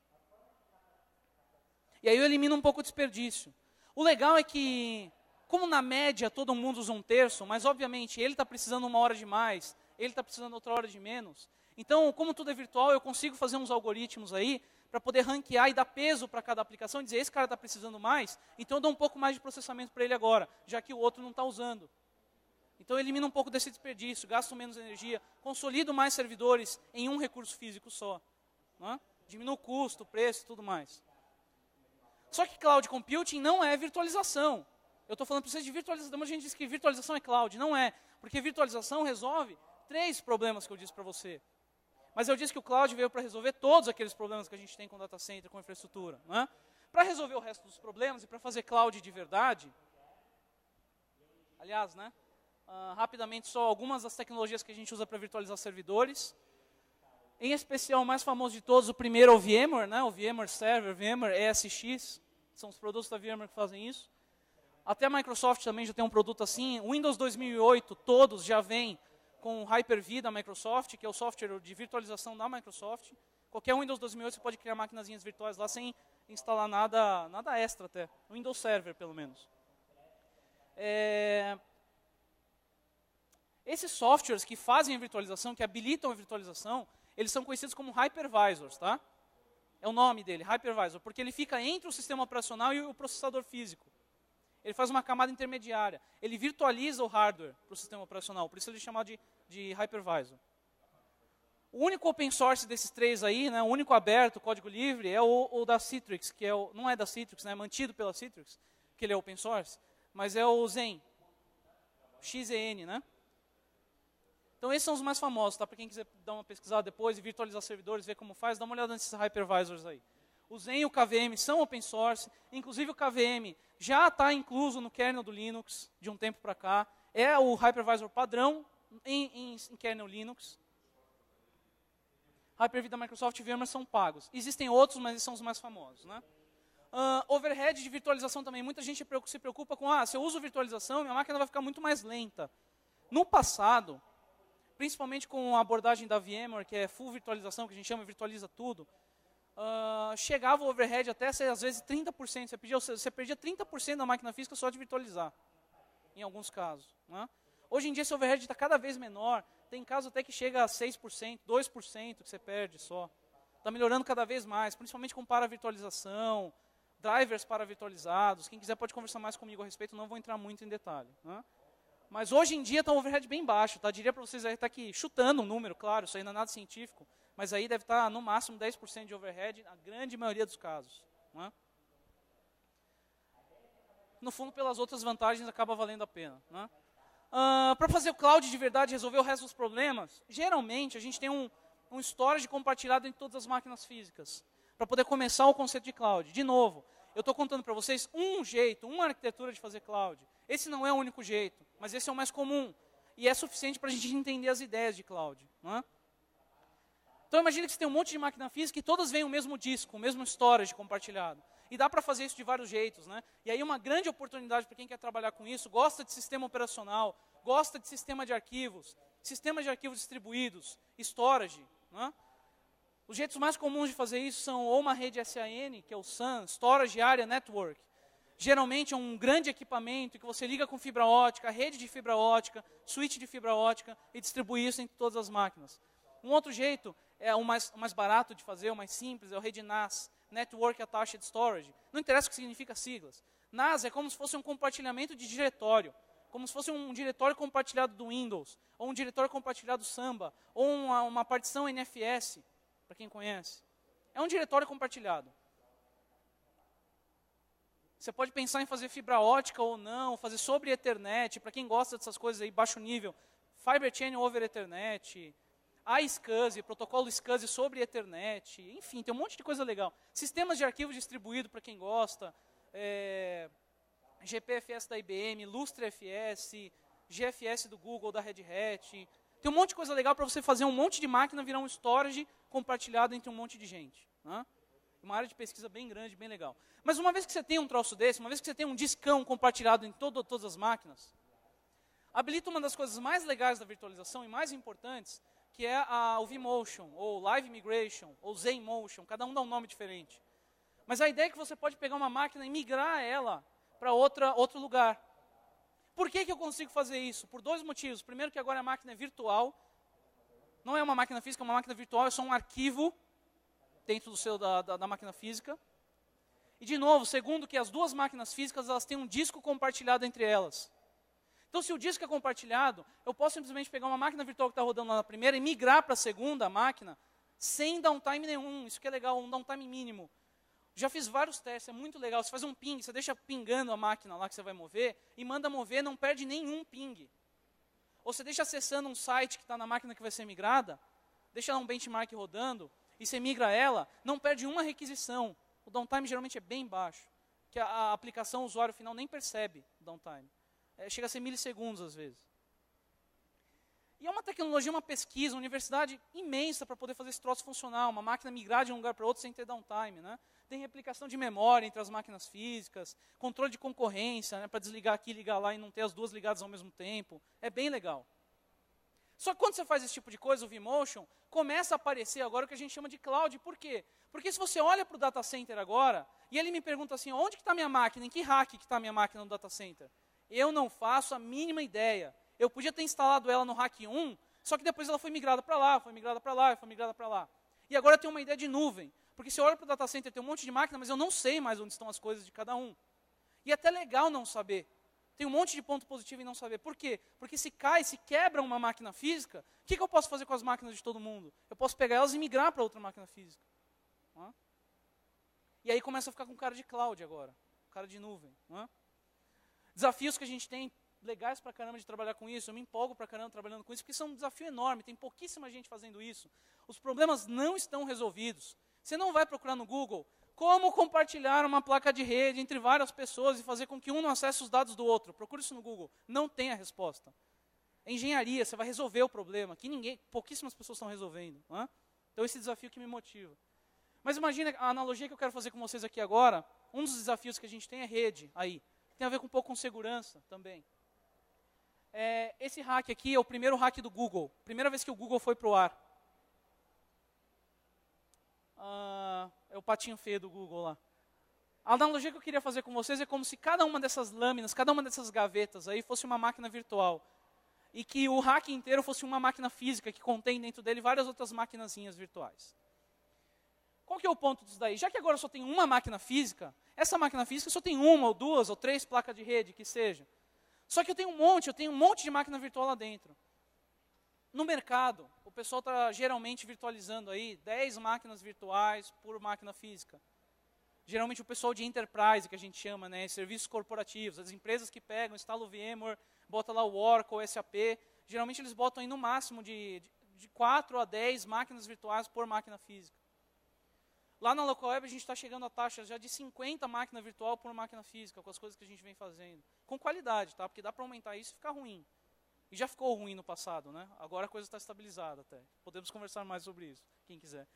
E aí eu elimino um pouco o desperdício. O legal é que, como na média todo mundo usa um terço, mas obviamente ele está precisando uma hora de mais, ele está precisando outra hora de menos. Então, como tudo é virtual, eu consigo fazer uns algoritmos aí para poder ranquear e dar peso para cada aplicação e dizer, esse cara está precisando mais, então eu dou um pouco mais de processamento para ele agora, já que o outro não está usando. Então eu elimino um pouco desse desperdício, gasto menos energia, consolido mais servidores em um recurso físico só. Né? Diminuo o custo, o preço e tudo mais. Só que cloud computing não é virtualização. Eu estou falando para vocês de virtualização, mas a gente diz que virtualização é cloud. Não é, porque virtualização resolve três problemas que eu disse para você. Mas eu disse que o cloud veio para resolver todos aqueles problemas que a gente tem com data center, com infraestrutura. Né? Para resolver o resto dos problemas e para fazer cloud de verdade, aliás, né, uh, rapidamente só algumas das tecnologias que a gente usa para virtualizar servidores. Em especial, o mais famoso de todos, o primeiro é o VMware, né? O VMware Server, VMware E S X, são os produtos da VMware que fazem isso. Até a Microsoft também já tem um produto assim. O Windows dois mil e oito, todos já vêm com o Hyper-V da Microsoft, que é o software de virtualização da Microsoft. Qualquer Windows dois mil e oito você pode criar maquinazinhas virtuais lá sem instalar nada, nada extra até. O Windows Server, pelo menos. É... Esses softwares que fazem a virtualização, que habilitam a virtualização, eles são conhecidos como hypervisors, tá? É o nome dele, hypervisor, porque ele fica entre o sistema operacional e o processador físico. Ele faz uma camada intermediária. Ele virtualiza o hardware para o sistema operacional, por isso ele é chamado de, de hypervisor. O único open source desses três aí, né, o único aberto, código livre, é o, o da Citrix, que é o, não é da Citrix, né, é mantido pela Citrix, que ele é open source, mas é o Xen, X E N, né? Então esses são os mais famosos, tá? Para quem quiser dar uma pesquisada depois e virtualizar servidores, ver como faz, dá uma olhada nesses hypervisors aí. O Xen e o K V M são open source, inclusive o K V M já está incluso no kernel do Linux, de um tempo para cá. É o hypervisor padrão em, em, em kernel Linux. Hyper-V da Microsoft e VMware são pagos. Existem outros, mas esses são os mais famosos, né? Uh, overhead de virtualização também. Muita gente se preocupa com, ah, se eu uso virtualização, minha máquina vai ficar muito mais lenta. No passado, principalmente com a abordagem da VMware, que é full virtualização, que a gente chama de virtualiza tudo, uh, chegava o overhead até, às vezes, trinta por cento. Você perdia, você perdia trinta por cento da máquina física só de virtualizar, em alguns casos. Né? Hoje em dia, esse overhead está cada vez menor. Tem casos até que chega a seis por cento, dois por cento que você perde só. Está melhorando cada vez mais, principalmente com para-virtualização, drivers para-virtualizados. Quem quiser pode conversar mais comigo a respeito, não vou entrar muito em detalhe. Né? Mas hoje em dia está um overhead bem baixo. Tá? Diria para vocês aí, está aqui chutando um número, claro, isso aí não é nada científico, mas aí deve estar no máximo dez por cento de overhead, na grande maioria dos casos. Né? No fundo, pelas outras vantagens, acaba valendo a pena. Né? Uh, para fazer o cloud de verdade, resolver o resto dos problemas, geralmente a gente tem um, um storage compartilhado entre todas as máquinas físicas, para poder começar o conceito de cloud. De novo, eu estou contando para vocês um jeito, uma arquitetura de fazer cloud. Esse não é o único jeito, mas esse é o mais comum. E é suficiente para a gente entender as ideias de cloud. Não é? Então imagina que você tem um monte de máquina física e todas vêm o mesmo disco, o mesmo storage compartilhado. E dá para fazer isso de vários jeitos. Né? E aí uma grande oportunidade para quem quer trabalhar com isso, gosta de sistema operacional, gosta de sistema de arquivos, sistemas de arquivos distribuídos, storage. Né? Os jeitos mais comuns de fazer isso são ou uma rede S A N, que é o S A N, Storage Area Network. Geralmente é um grande equipamento que você liga com fibra ótica, rede de fibra ótica, switch de fibra ótica e distribui isso entre todas as máquinas. Um outro jeito, é o mais, o mais barato de fazer, o mais simples, é o rede N A S, Network Attached Storage. Não interessa o que significa siglas. N A S é como se fosse um compartilhamento de diretório, como se fosse um diretório compartilhado do Windows, ou um diretório compartilhado do Samba, ou uma, uma partição N F S, para quem conhece. É um diretório compartilhado. Você pode pensar em fazer fibra ótica ou não, fazer sobre Ethernet, para quem gosta dessas coisas aí, baixo nível, Fiber Channel over Ethernet, a SCSI, protocolo SCSI sobre Ethernet, enfim, tem um monte de coisa legal. Sistemas de arquivo distribuído para quem gosta, é, G P F S da I B M, Lustre F S, G F S do Google, da Red Hat. Tem um monte de coisa legal para você fazer um monte de máquina virar um storage compartilhado entre um monte de gente. Né? Uma área de pesquisa bem grande, bem legal. Mas uma vez que você tem um troço desse, uma vez que você tem um discão compartilhado em todo, todas as máquinas, habilita uma das coisas mais legais da virtualização e mais importantes, que é a, o vMotion, ou Live Migration, ou ZenMotion, cada um dá um nome diferente. Mas a ideia é que você pode pegar uma máquina e migrar ela para outro lugar. Por que, que eu consigo fazer isso? Por dois motivos. Primeiro, que agora a máquina é virtual. Não é uma máquina física, é uma máquina virtual, é só um arquivo dentro do seu, da, da, da máquina física. E, de novo, segundo, que as duas máquinas físicas elas têm um disco compartilhado entre elas. Então, se o disco é compartilhado, eu posso simplesmente pegar uma máquina virtual que está rodando lá na primeira e migrar para a segunda máquina sem downtime nenhum. Isso que é legal, um downtime mínimo. Já fiz vários testes, é muito legal. Você faz um ping, você deixa pingando a máquina lá que você vai mover e manda mover, não perde nenhum ping. Ou você deixa acessando um site que está na máquina que vai ser migrada, deixa lá um benchmark rodando e você migra ela, não perde uma requisição. O downtime geralmente é bem baixo, que a, a aplicação, o usuário final nem percebe o downtime. É, chega a ser milissegundos às vezes. E é uma tecnologia, uma pesquisa, uma universidade imensa para poder fazer esse troço funcionar, uma máquina migrar de um lugar para outro sem ter downtime, né? Tem replicação de memória entre as máquinas físicas, controle de concorrência, né, para desligar aqui, ligar lá e não ter as duas ligadas ao mesmo tempo. É bem legal. Só que quando você faz esse tipo de coisa, o vMotion, começa a aparecer agora o que a gente chama de cloud. Por quê? Porque se você olha para o data center agora, e ele me pergunta assim, onde que está minha máquina, em que rack que está minha máquina no data center? Eu não faço a mínima ideia. Eu podia ter instalado ela no rack um, só que depois ela foi migrada para lá, foi migrada para lá, foi migrada para lá. E agora eu tenho uma ideia de nuvem. Porque se eu olho para o data center, tem um monte de máquina, mas eu não sei mais onde estão as coisas de cada um. E é até legal não saber. Tem um monte de ponto positivo em não saber. Por quê? Porque se cai, se quebra uma máquina física, o que, que eu posso fazer com as máquinas de todo mundo? Eu posso pegar elas e migrar para outra máquina física. Não é? E aí começa a ficar com cara de cloud agora, cara de nuvem. Não é? Desafios que a gente tem legais pra caramba de trabalhar com isso, eu me empolgo pra caramba trabalhando com isso, porque são um desafio enorme, tem pouquíssima gente fazendo isso. Os problemas não estão resolvidos. Você não vai procurar no Google como compartilhar uma placa de rede entre várias pessoas e fazer com que um não acesse os dados do outro. Procure isso no Google. Não tem a resposta. É engenharia, você vai resolver o problema, que ninguém, pouquíssimas pessoas estão resolvendo. Não é? Então esse desafio que me motiva. Mas imagina a analogia que eu quero fazer com vocês aqui agora, um dos desafios que a gente tem é rede aí. Tem a ver com um pouco com segurança também. É, esse hack aqui é o primeiro hack do Google. Primeira vez que o Google foi para o ar. Uh, é o patinho feio do Google lá. A analogia que eu queria fazer com vocês é como se cada uma dessas lâminas, cada uma dessas gavetas aí fosse uma máquina virtual. E que o hack inteiro fosse uma máquina física que contém dentro dele várias outras maquinazinhas virtuais. Qual que é o ponto disso daí? Já que agora só tem uma máquina física, essa máquina física só tem uma ou duas ou três placas de rede, que seja. Só que eu tenho um monte, eu tenho um monte de máquina virtual lá dentro. No mercado, o pessoal está geralmente virtualizando aí dez máquinas virtuais por máquina física. Geralmente o pessoal de enterprise, que a gente chama, né, serviços corporativos, as empresas que pegam, instalam o VMware, botam lá o Oracle, o S A P, geralmente eles botam aí no máximo de, de, de quatro a dez máquinas virtuais por máquina física. Lá na Local Web a gente está chegando a taxas já de cinquenta máquina virtual por máquina física, com as coisas que a gente vem fazendo. Com qualidade, tá? Porque dá para aumentar isso e ficar ruim. E já ficou ruim no passado, né? Agora a coisa está estabilizada até. Podemos conversar mais sobre isso, quem quiser.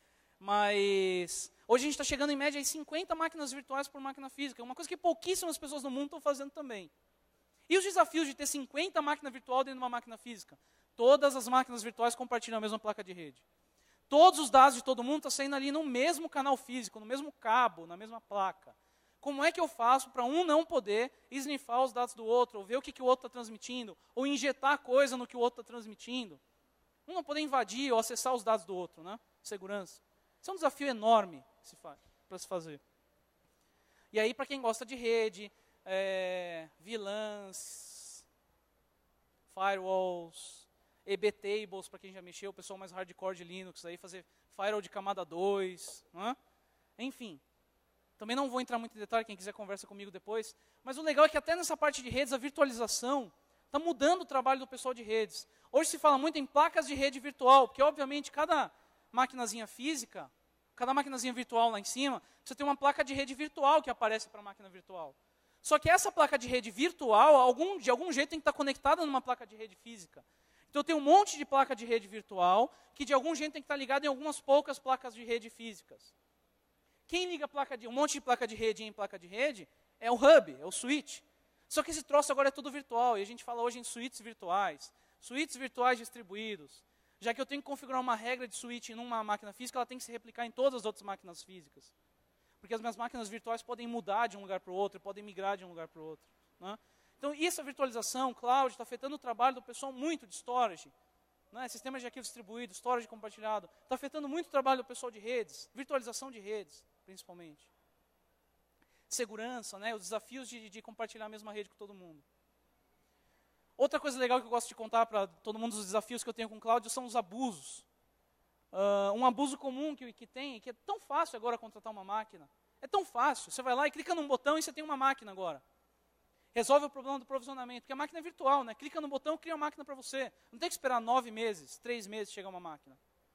Mas hoje a gente está chegando em média em cinquenta máquinas virtuais por máquina física. É uma coisa que pouquíssimas pessoas no mundo estão fazendo também. E os desafios de ter cinquenta máquinas virtuais dentro de uma máquina física? Todas as máquinas virtuais compartilham a mesma placa de rede. Todos os dados de todo mundo estão saindo ali no mesmo canal físico, no mesmo cabo, na mesma placa. Como é que eu faço para um não poder esnifar os dados do outro, ou ver o que, que o outro está transmitindo, ou injetar coisa no que o outro está transmitindo? Um não poder invadir ou acessar os dados do outro, né? Segurança. Isso é um desafio enorme para se fazer. E aí, para quem gosta de rede, é, V LANs, firewalls, E B tables, para quem já mexeu, o pessoal mais hardcore de Linux, aí fazer firewall de camada dois, né? Enfim. Também não vou entrar muito em detalhe, quem quiser conversa comigo depois. Mas o legal é que até nessa parte de redes, a virtualização está mudando o trabalho do pessoal de redes. Hoje se fala muito em placas de rede virtual, porque obviamente cada maquinazinha física, cada maquinazinha virtual lá em cima, você tem uma placa de rede virtual que aparece para a máquina virtual. Só que essa placa de rede virtual, algum, de algum jeito, tem que estar conectada numa placa de rede física. Então eu tenho um monte de placa de rede virtual, que de algum jeito tem que estar ligada em algumas poucas placas de rede físicas. Quem liga placa de, um monte de placa de rede em placa de rede é o hub, é o switch. Só que esse troço agora é tudo virtual, e a gente fala hoje em switches virtuais, switches virtuais distribuídos. Já que eu tenho que configurar uma regra de switch em uma máquina física, ela tem que se replicar em todas as outras máquinas físicas. Porque as minhas máquinas virtuais podem mudar de um lugar para o outro, podem migrar de um lugar para o outro, né? Então, essa virtualização, cloud, está afetando o trabalho do pessoal muito de storage, né? Sistemas de arquivo distribuído, storage compartilhado. Está afetando muito o trabalho do pessoal de redes, virtualização de redes, principalmente. Segurança, né? Os desafios de, de compartilhar a mesma rede com todo mundo. Outra coisa legal que eu gosto de contar para todo mundo dos desafios que eu tenho com o cloud são os abusos. Uh, um abuso comum que, que tem, que é tão fácil agora contratar uma máquina. É tão fácil. Você vai lá e clica num botão e você tem uma máquina agora. Resolve o problema do provisionamento, porque a máquina é virtual, né? Clica no botão e cria uma máquina para você. Não tem que esperar nove meses, três meses chegar uma máquina.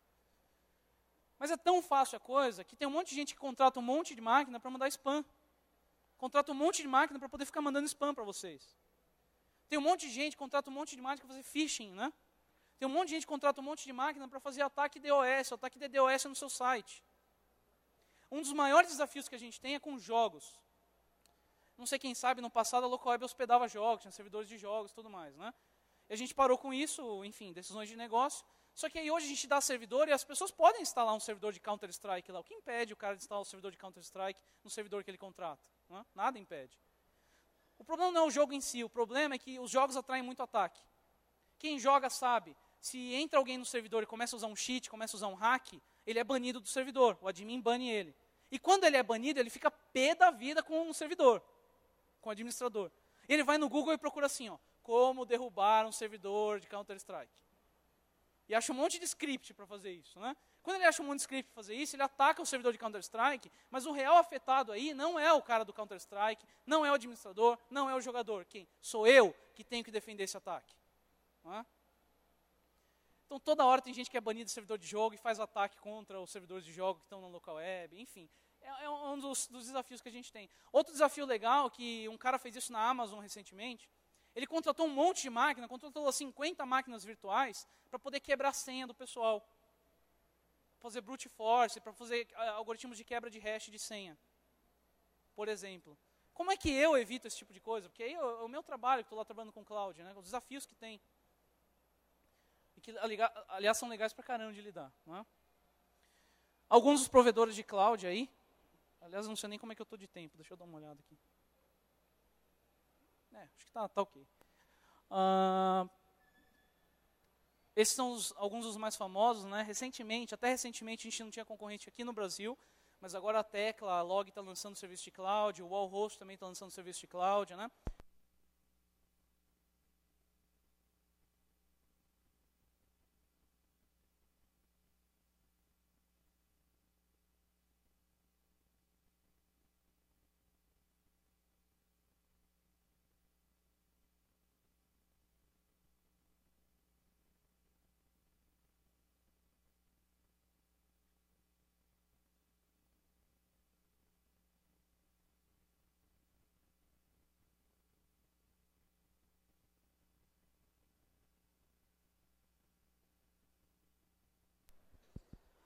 Mas é tão fácil a coisa que tem um monte de gente que contrata um monte de máquina para mandar spam. Contrata um monte de máquina para poder ficar mandando spam para vocês. Tem um monte de gente que contrata um monte de máquina para fazer phishing, né? Tem um monte de gente que contrata um monte de máquina para fazer ataque DOS, ataque de DDoS no seu site. Um dos maiores desafios que a gente tem é com jogos. Não sei quem sabe, no passado a Local Web hospedava jogos, tinha servidores de jogos e tudo mais, né? E a gente parou com isso, enfim, decisões de negócio. Só que aí hoje a gente dá servidor e as pessoas podem instalar um servidor de Counter-Strike lá. O que impede o cara de instalar um servidor de Counter-Strike no servidor que ele contrata? Né? Nada impede. O problema não é o jogo em si, o problema é que os jogos atraem muito ataque. Quem joga sabe, se entra alguém no servidor e começa a usar um cheat, começa a usar um hack, ele é banido do servidor, o admin bane ele. E quando ele é banido, ele fica pé da vida com o servidor, com o administrador. E ele vai no Google e procura assim, ó, como derrubar um servidor de Counter-Strike. E acha um monte de script para fazer isso, né? Quando ele acha um monte de script para fazer isso, ele ataca o servidor de Counter-Strike, mas o real afetado aí não é o cara do Counter-Strike, não é o administrador, não é o jogador. Quem? Sou eu que tenho que defender esse ataque. Não é? Então, toda hora tem gente que é banida do servidor de jogo e faz ataque contra os servidores de jogo que estão na local web, enfim. É, é um dos, dos desafios que a gente tem. Outro desafio legal, que um cara fez isso na Amazon recentemente, ele contratou um monte de máquina, contratou cinquenta máquinas virtuais para poder quebrar a senha do pessoal. Fazer brute force, para fazer uh, algoritmos de quebra de hash de senha, por exemplo. Como é que eu evito esse tipo de coisa? Porque aí é o meu trabalho, que estou lá trabalhando com cloud, né? Os desafios que tem. E que, aliás, são legais para caramba de lidar. Não é? Alguns dos provedores de cloud aí, aliás, não sei nem como é que eu estou de tempo, deixa eu dar uma olhada aqui. É, acho que está tá ok. Uh, esses são os, alguns dos mais famosos, né? Recentemente, até recentemente, a gente não tinha concorrente aqui no Brasil, mas agora a Tecla, a Log está lançando serviço de cloud, o Wallhost também está lançando serviço de cloud, né?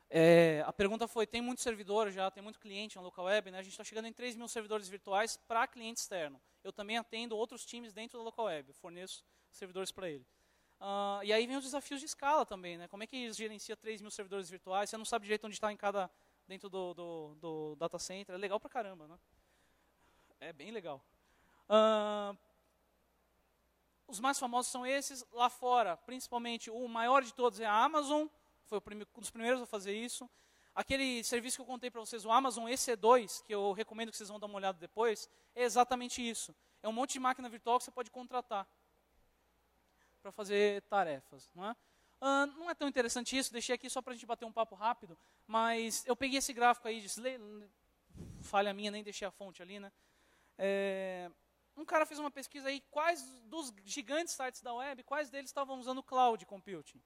É, a pergunta foi, tem muito servidor já, tem muito cliente na local web, né? A gente está chegando em três mil servidores virtuais para cliente externo. Eu também atendo outros times dentro da local web, forneço servidores para ele. Uh, e aí vem os desafios de escala também, né? Como é que gerencia três mil servidores virtuais? Você não sabe direito onde está em cada, dentro do, do, do data center. É legal pra caramba, né? É bem legal. Uh, os mais famosos são esses. Lá fora, principalmente, o maior de todos é a Amazon. Foi o prime- um dos primeiros a fazer isso. Aquele serviço que eu contei para vocês, o Amazon E C dois, que eu recomendo que vocês vão dar uma olhada depois, é exatamente isso. É um monte de máquina virtual que você pode contratar para fazer tarefas. Não é? Uh, não é tão interessante isso, deixei aqui só para a gente bater um papo rápido, mas eu peguei esse gráfico aí, de, falha minha, nem deixei a fonte ali, né? É, um cara fez uma pesquisa aí, quais dos gigantes sites da web, quais deles estavam usando cloud computing?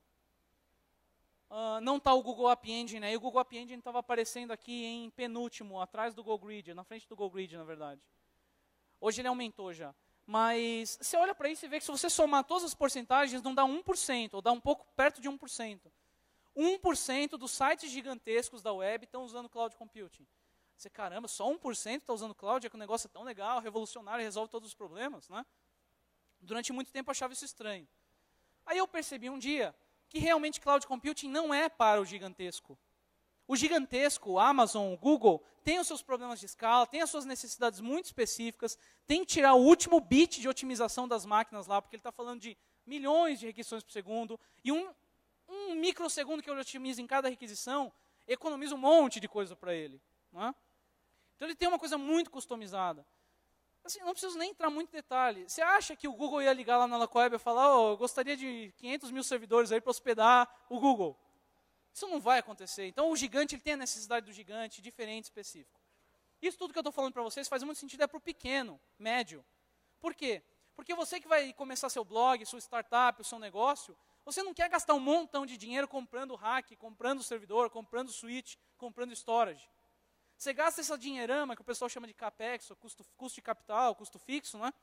Uh, não está o Google App Engine aí, o Google App Engine estava aparecendo aqui em penúltimo, atrás do GoGrid, na frente do GoGrid, na verdade. Hoje ele aumentou já. Mas você olha para isso e vê que se você somar todas as porcentagens, não dá um por cento, ou dá um pouco perto de um por cento. um por cento dos sites gigantescos da web estão usando cloud computing. Você, caramba, só um por cento está usando cloud, é que o negócio é tão legal, revolucionário, resolve todos os problemas, né? Durante muito tempo eu achava isso estranho. Aí eu percebi um dia que realmente cloud computing não é para o gigantesco. O gigantesco, o Amazon, o Google, tem os seus problemas de escala, tem as suas necessidades muito específicas, tem que tirar o último bit de otimização das máquinas lá, porque ele está falando de milhões de requisições por segundo, e um, um microsegundo que ele otimiza em cada requisição, economiza um monte de coisa para ele. Não é? Então ele tem uma coisa muito customizada. Assim, não preciso nem entrar muito em detalhe. Você acha que o Google ia ligar lá na local web e falar, oh, eu gostaria de quinhentos mil servidores aí para hospedar o Google? Isso não vai acontecer. Então o gigante ele tem a necessidade do gigante, diferente, específico. Isso tudo que eu estou falando para vocês faz muito sentido é para o pequeno, médio. Por quê? Porque você que vai começar seu blog, sua startup, o seu negócio, você não quer gastar um montão de dinheiro comprando rack, comprando servidor, comprando switch, comprando storage. Você gasta essa dinheirama, que o pessoal chama de capex, ou custo, custo de capital, custo fixo, não é?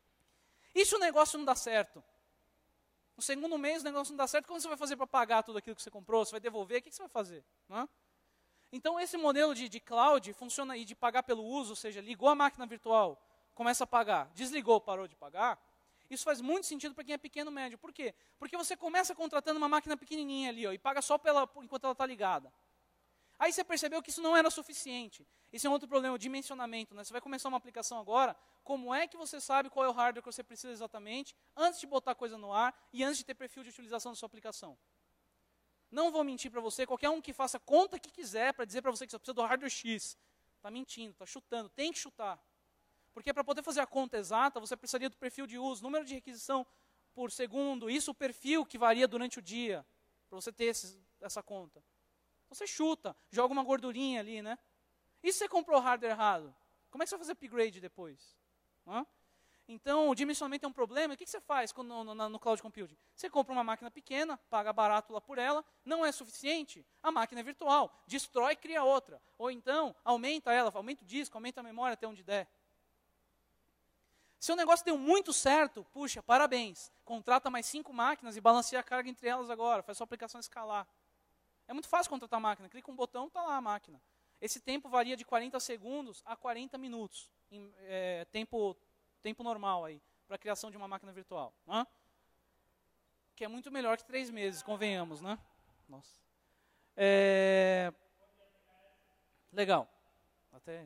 E se o negócio não dá certo? No segundo mês o negócio não dá certo, como você vai fazer para pagar tudo aquilo que você comprou? Você vai devolver? O que você vai fazer? Não é? Então esse modelo de, de cloud funciona aí de pagar pelo uso, ou seja, ligou a máquina virtual, começa a pagar, desligou, parou de pagar. Isso faz muito sentido para quem é pequeno médio. Por quê? Porque você começa contratando uma máquina pequenininha ali, ó, e paga só pela, enquanto ela está ligada. Aí você percebeu que isso não era suficiente. Isso é um outro problema, o dimensionamento. Né? Você vai começar uma aplicação agora, como é que você sabe qual é o hardware que você precisa exatamente, antes de botar coisa no ar e antes de ter perfil de utilização da sua aplicação? Não vou mentir para você, qualquer um que faça conta que quiser para dizer para você que você precisa do hardware X, está mentindo, está chutando, tem que chutar. Porque para poder fazer a conta exata, você precisaria do perfil de uso, número de requisição por segundo, isso o perfil que varia durante o dia, para você ter esse, essa conta. Você chuta, joga uma gordurinha ali, né? E se você comprou o hardware errado? Como é que você vai fazer upgrade depois? Hã? Então, o dimensionamento é um problema. O que você faz no, no, no cloud computing? Você compra uma máquina pequena, paga barato lá por ela, não é suficiente, a máquina é virtual, destrói e cria outra. Ou então, aumenta ela, aumenta o disco, aumenta a memória até onde der. Se o negócio deu muito certo, puxa, parabéns. Contrata mais cinco máquinas e balanceia a carga entre elas agora, faz sua aplicação escalar. É muito fácil contratar a máquina, clica um botão, está lá a máquina. Esse tempo varia de quarenta segundos a quarenta minutos, em, é, tempo, tempo normal aí, para a criação de uma máquina virtual. Né? Que é muito melhor que três meses, convenhamos, né? Nossa. É... Legal. Até...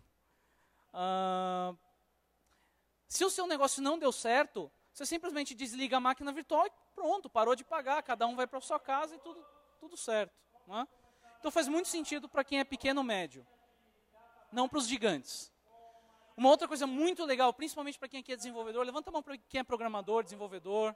Ah... Se o seu negócio não deu certo, você simplesmente desliga a máquina virtual e pronto, parou de pagar, cada um vai para a sua casa e tudo... tudo certo. Não é? Então faz muito sentido para quem é pequeno ou médio, não para os gigantes. Uma outra coisa muito legal, principalmente para quem aqui é desenvolvedor, levanta a mão para quem é programador, desenvolvedor.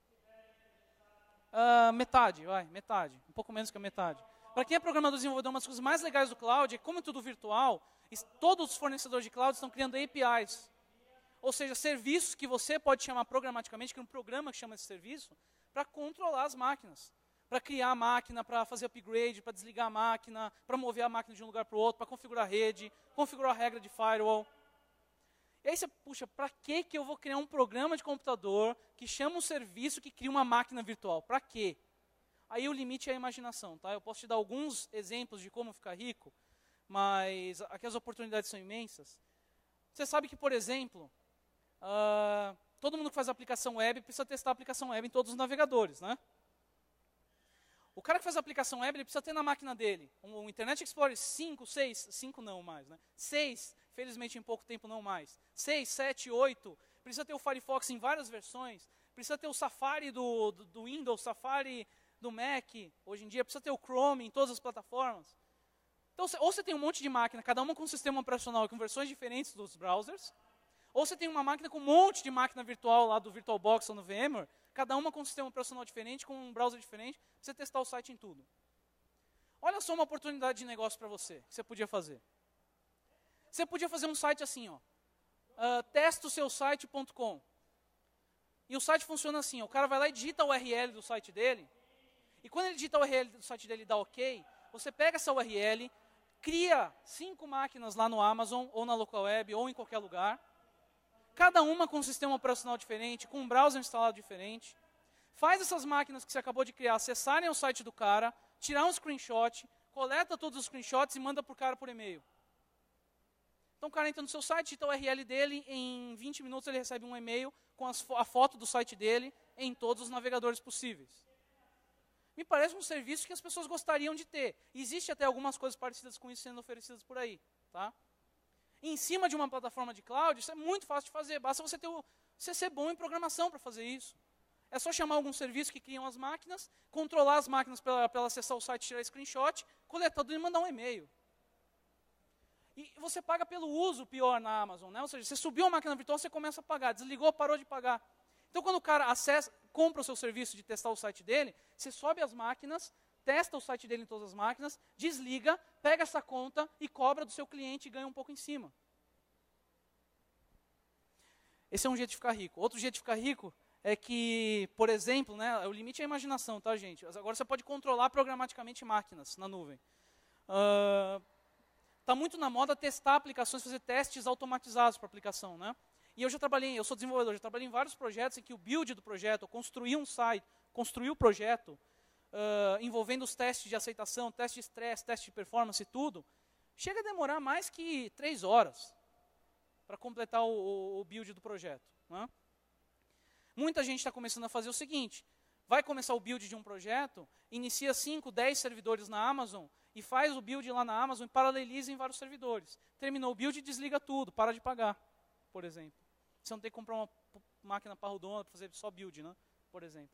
Uh, metade, vai, metade, um pouco menos que a metade. Para quem é programador e desenvolvedor, uma das coisas mais legais do cloud é como é tudo virtual, todos os fornecedores de cloud estão criando A P Is. Ou seja, serviços que você pode chamar programaticamente, que é um programa que chama esse serviço, para controlar as máquinas. Para criar a máquina, para fazer upgrade, para desligar a máquina, para mover a máquina de um lugar para o outro, para configurar a rede, configurar a regra de firewall. E aí você, puxa, para que que eu vou criar um programa de computador que chama um serviço que cria uma máquina virtual? Para quê? aí o limite é a imaginação, tá? Eu posso te dar alguns exemplos de como ficar rico, mas aqui as oportunidades são imensas. Você sabe que, por exemplo, uh, todo mundo que faz aplicação web precisa testar a aplicação web em todos os navegadores, né? O cara que faz a aplicação web, ele precisa ter na máquina dele um Internet Explorer cinco, seis, cinco não mais, né? seis, felizmente em pouco tempo não mais, seis, sete, oito, precisa ter o Firefox em várias versões, precisa ter o Safari do, do, do Windows, Safari do Mac, hoje em dia, precisa ter o Chrome em todas as plataformas. Então, ou você tem um monte de máquina, cada uma com um sistema operacional com versões diferentes dos browsers, ou você tem uma máquina com um monte de máquina virtual lá do VirtualBox ou no VMware, cada uma com um sistema operacional diferente, com um browser diferente, para você testar o site em tudo. Olha só uma oportunidade de negócio para você, que você podia fazer. Você podia fazer um site assim, ó, uh, testa o seu site ponto com. E o site funciona assim, ó, o cara vai lá e digita o U R L do site dele, e quando ele digita o U R L do site dele e dá OK, você pega essa U R L, cria cinco máquinas lá no Amazon, ou na local web, ou em qualquer lugar, cada uma com um sistema operacional diferente, com um browser instalado diferente. Faz essas máquinas que você acabou de criar acessarem o site do cara, tirar um screenshot, coleta todos os screenshots e manda para o cara por e-mail. Então o cara entra no seu site, digita o U R L dele, em vinte minutos ele recebe um e-mail com as, a foto do site dele em todos os navegadores possíveis. Me parece um serviço que as pessoas gostariam de ter. Existe até algumas coisas parecidas com isso sendo oferecidas por aí, tá? Em cima de uma plataforma de cloud, isso é muito fácil de fazer. Basta você, ter o, você ser bom em programação para fazer isso. É só chamar algum serviço que criam as máquinas, controlar as máquinas para ela acessar o site, tirar screenshot, coletar tudo e mandar um e-mail. E você paga pelo uso pior na Amazon, né? Ou seja, você subiu a máquina virtual, você começa a pagar. Desligou, parou de pagar. Então, quando o cara acessa, compra o seu serviço de testar o site dele, você sobe as máquinas, testa o site dele em todas as máquinas, desliga, pega essa conta e cobra do seu cliente e ganha um pouco em cima. Esse é um jeito de ficar rico. Outro jeito de ficar rico é que, por exemplo, né, o limite é a imaginação, tá, gente? Agora você pode controlar programaticamente máquinas na nuvem. Está uh, muito na moda testar aplicações, fazer testes automatizados para a aplicação, né? E eu já trabalhei, eu sou desenvolvedor, já trabalhei em vários projetos em que o build do projeto, construir um site, construir o projeto, Uh, envolvendo os testes de aceitação, teste de estresse, teste de performance e tudo, chega a demorar mais que três horas para completar o, o build do projeto. Né? Muita gente está começando a fazer o seguinte, vai começar o build de um projeto, inicia cinco, dez servidores na Amazon e faz o build lá na Amazon e paraleliza em vários servidores. Terminou o build e desliga tudo, para de pagar, por exemplo. Você não tem que comprar uma máquina parrudona para fazer só build, né? Por exemplo.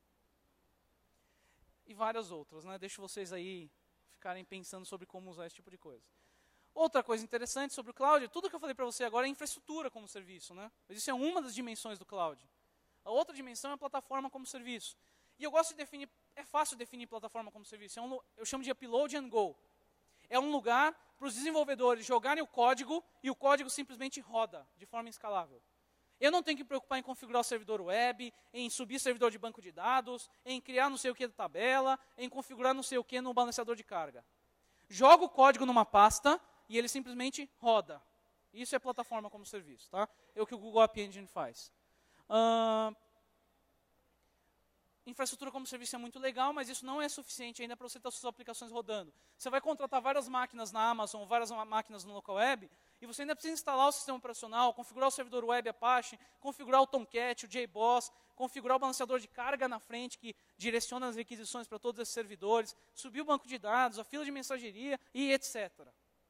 E várias outras, né? Deixo vocês aí ficarem pensando sobre como usar esse tipo de coisa. Outra coisa interessante sobre o cloud, tudo que eu falei para você agora é infraestrutura como serviço, né? Mas isso é uma das dimensões do cloud. A outra dimensão é a plataforma como serviço. E eu gosto de definir, é fácil definir plataforma como serviço, é um, eu chamo de upload and go. É um lugar para os desenvolvedores jogarem o código e o código simplesmente roda de forma escalável. Eu não tenho que me preocupar em configurar o servidor web, em subir servidor de banco de dados, em criar não sei o que de tabela, em configurar não sei o que no balanceador de carga. Jogo o código numa pasta e ele simplesmente roda. Isso é plataforma como serviço, tá? É o que o Google App Engine faz. Uh, infraestrutura como serviço é muito legal, mas isso não é suficiente ainda para você ter as suas aplicações rodando. Você vai contratar várias máquinas na Amazon, várias máquinas no local web, e você ainda precisa instalar o sistema operacional, configurar o servidor web Apache, configurar o Tomcat, o J B O S, configurar o balanceador de carga na frente, que direciona as requisições para todos esses servidores, subir o banco de dados, a fila de mensageria e etcétera.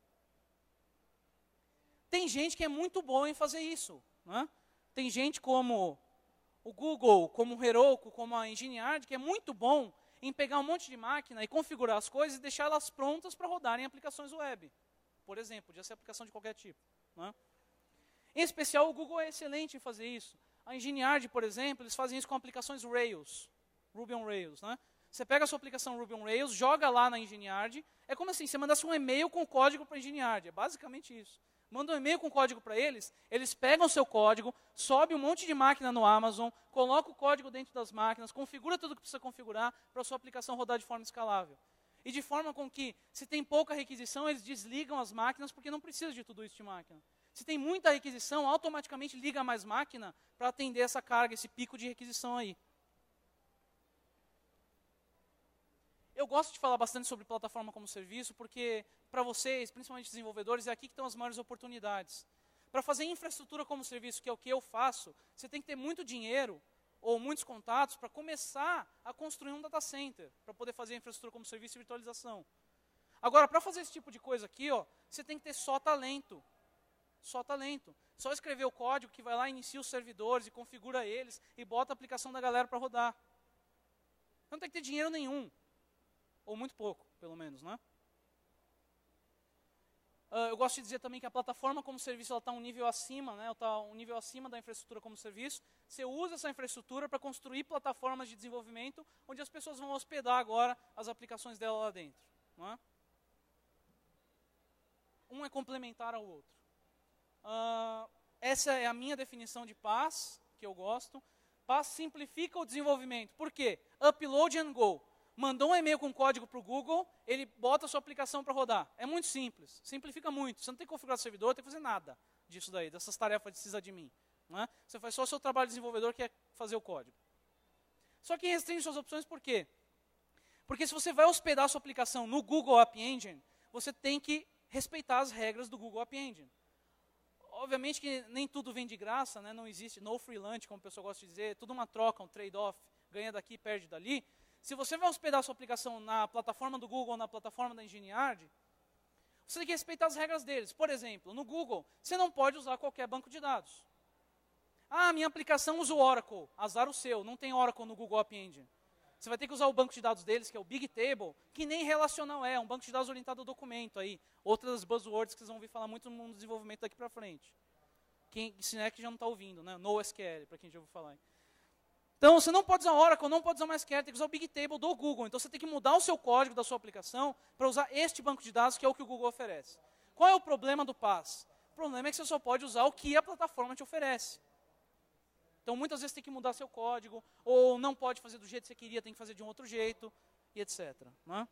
Tem gente que é muito boa em fazer isso. Né? Tem gente como o Google, como o Heroku, como a Engineard, que é muito bom em pegar um monte de máquina e configurar as coisas e deixar elas prontas para rodarem em aplicações web. Por exemplo, podia ser aplicação de qualquer tipo. Né? Em especial, o Google é excelente em fazer isso. A Engineard, por exemplo, eles fazem isso com aplicações Rails, Ruby on Rails. Né? Você pega a sua aplicação Ruby on Rails, joga lá na Engineard, é como assim, você mandasse um e-mail com código para a Engineard, é basicamente isso. Manda um e-mail com código para eles, eles pegam o seu código, sobe um monte de máquina no Amazon, coloca o código dentro das máquinas, configura tudo que precisa configurar para a sua aplicação rodar de forma escalável. E de forma com que, se tem pouca requisição, eles desligam as máquinas, porque não precisa de tudo isso de máquina. Se tem muita requisição, automaticamente liga mais máquina para atender essa carga, esse pico de requisição aí. eu gosto de falar bastante sobre plataforma como serviço, porque para vocês, principalmente desenvolvedores, é aqui que estão as maiores oportunidades. Para fazer infraestrutura como serviço, que é o que eu faço, você tem que ter muito dinheiro ou muitos contatos para começar a construir um data center, para poder fazer infraestrutura como serviço e virtualização. Agora, para fazer esse tipo de coisa aqui, ó, você tem que ter só talento. Só talento. Só escrever o código que vai lá, inicia os servidores e configura eles e bota a aplicação da galera para rodar. Não tem que ter dinheiro nenhum. Ou muito pouco, pelo menos, né? Uh, eu gosto de dizer também que a plataforma como serviço está um nível acima, né? Está um nível acima da infraestrutura como serviço. Você usa essa infraestrutura para construir plataformas de desenvolvimento onde as pessoas vão hospedar agora as aplicações dela lá dentro. Não é? Um é complementar ao outro. Uh, essa é a minha definição de PaaS, que eu gosto. PaaS simplifica o desenvolvimento. Por quê? Upload and go. Mandou um e-mail com código para o Google, ele bota a sua aplicação para rodar. É muito simples, simplifica muito. Você não tem que configurar o servidor, não tem que fazer nada disso daí, dessas tarefas de sysadmin. Não é? Você faz só o seu trabalho de desenvolvedor, que é fazer o código. Só que restringe suas opções por quê? Porque se você vai hospedar a sua aplicação no Google App Engine, você tem que respeitar as regras do Google App Engine. Obviamente que nem tudo vem de graça, né? Não existe no free lunch, como o pessoal gosta de dizer, é tudo uma troca, um trade-off, ganha daqui, perde dali. Se você vai hospedar a sua aplicação na plataforma do Google ou na plataforma da Enginiard, você tem que respeitar as regras deles. Por exemplo, no Google, você não pode usar qualquer banco de dados. Ah, minha aplicação usa o Oracle. Azar o seu, não tem Oracle no Google App Engine. Você vai ter que usar o banco de dados deles, que é o Bigtable, que nem relacional é, é um banco de dados orientado ao documento. Aí, outras buzzwords que vocês vão ouvir falar muito no mundo do desenvolvimento daqui para frente. Quem, se não é que já não está ouvindo, né? NoSQL, para quem já ouviu falar. Então, você não pode usar Oracle, não pode usar MySQL, tem que usar o Bigtable do Google. Então, você tem que mudar o seu código da sua aplicação para usar este banco de dados, que é o que o Google oferece. Qual é o problema do PaaS? O problema é que você só pode usar o que a plataforma te oferece. Então, muitas vezes tem que mudar seu código, ou não pode fazer do jeito que você queria, tem que fazer de um outro jeito, e etcétera. Né?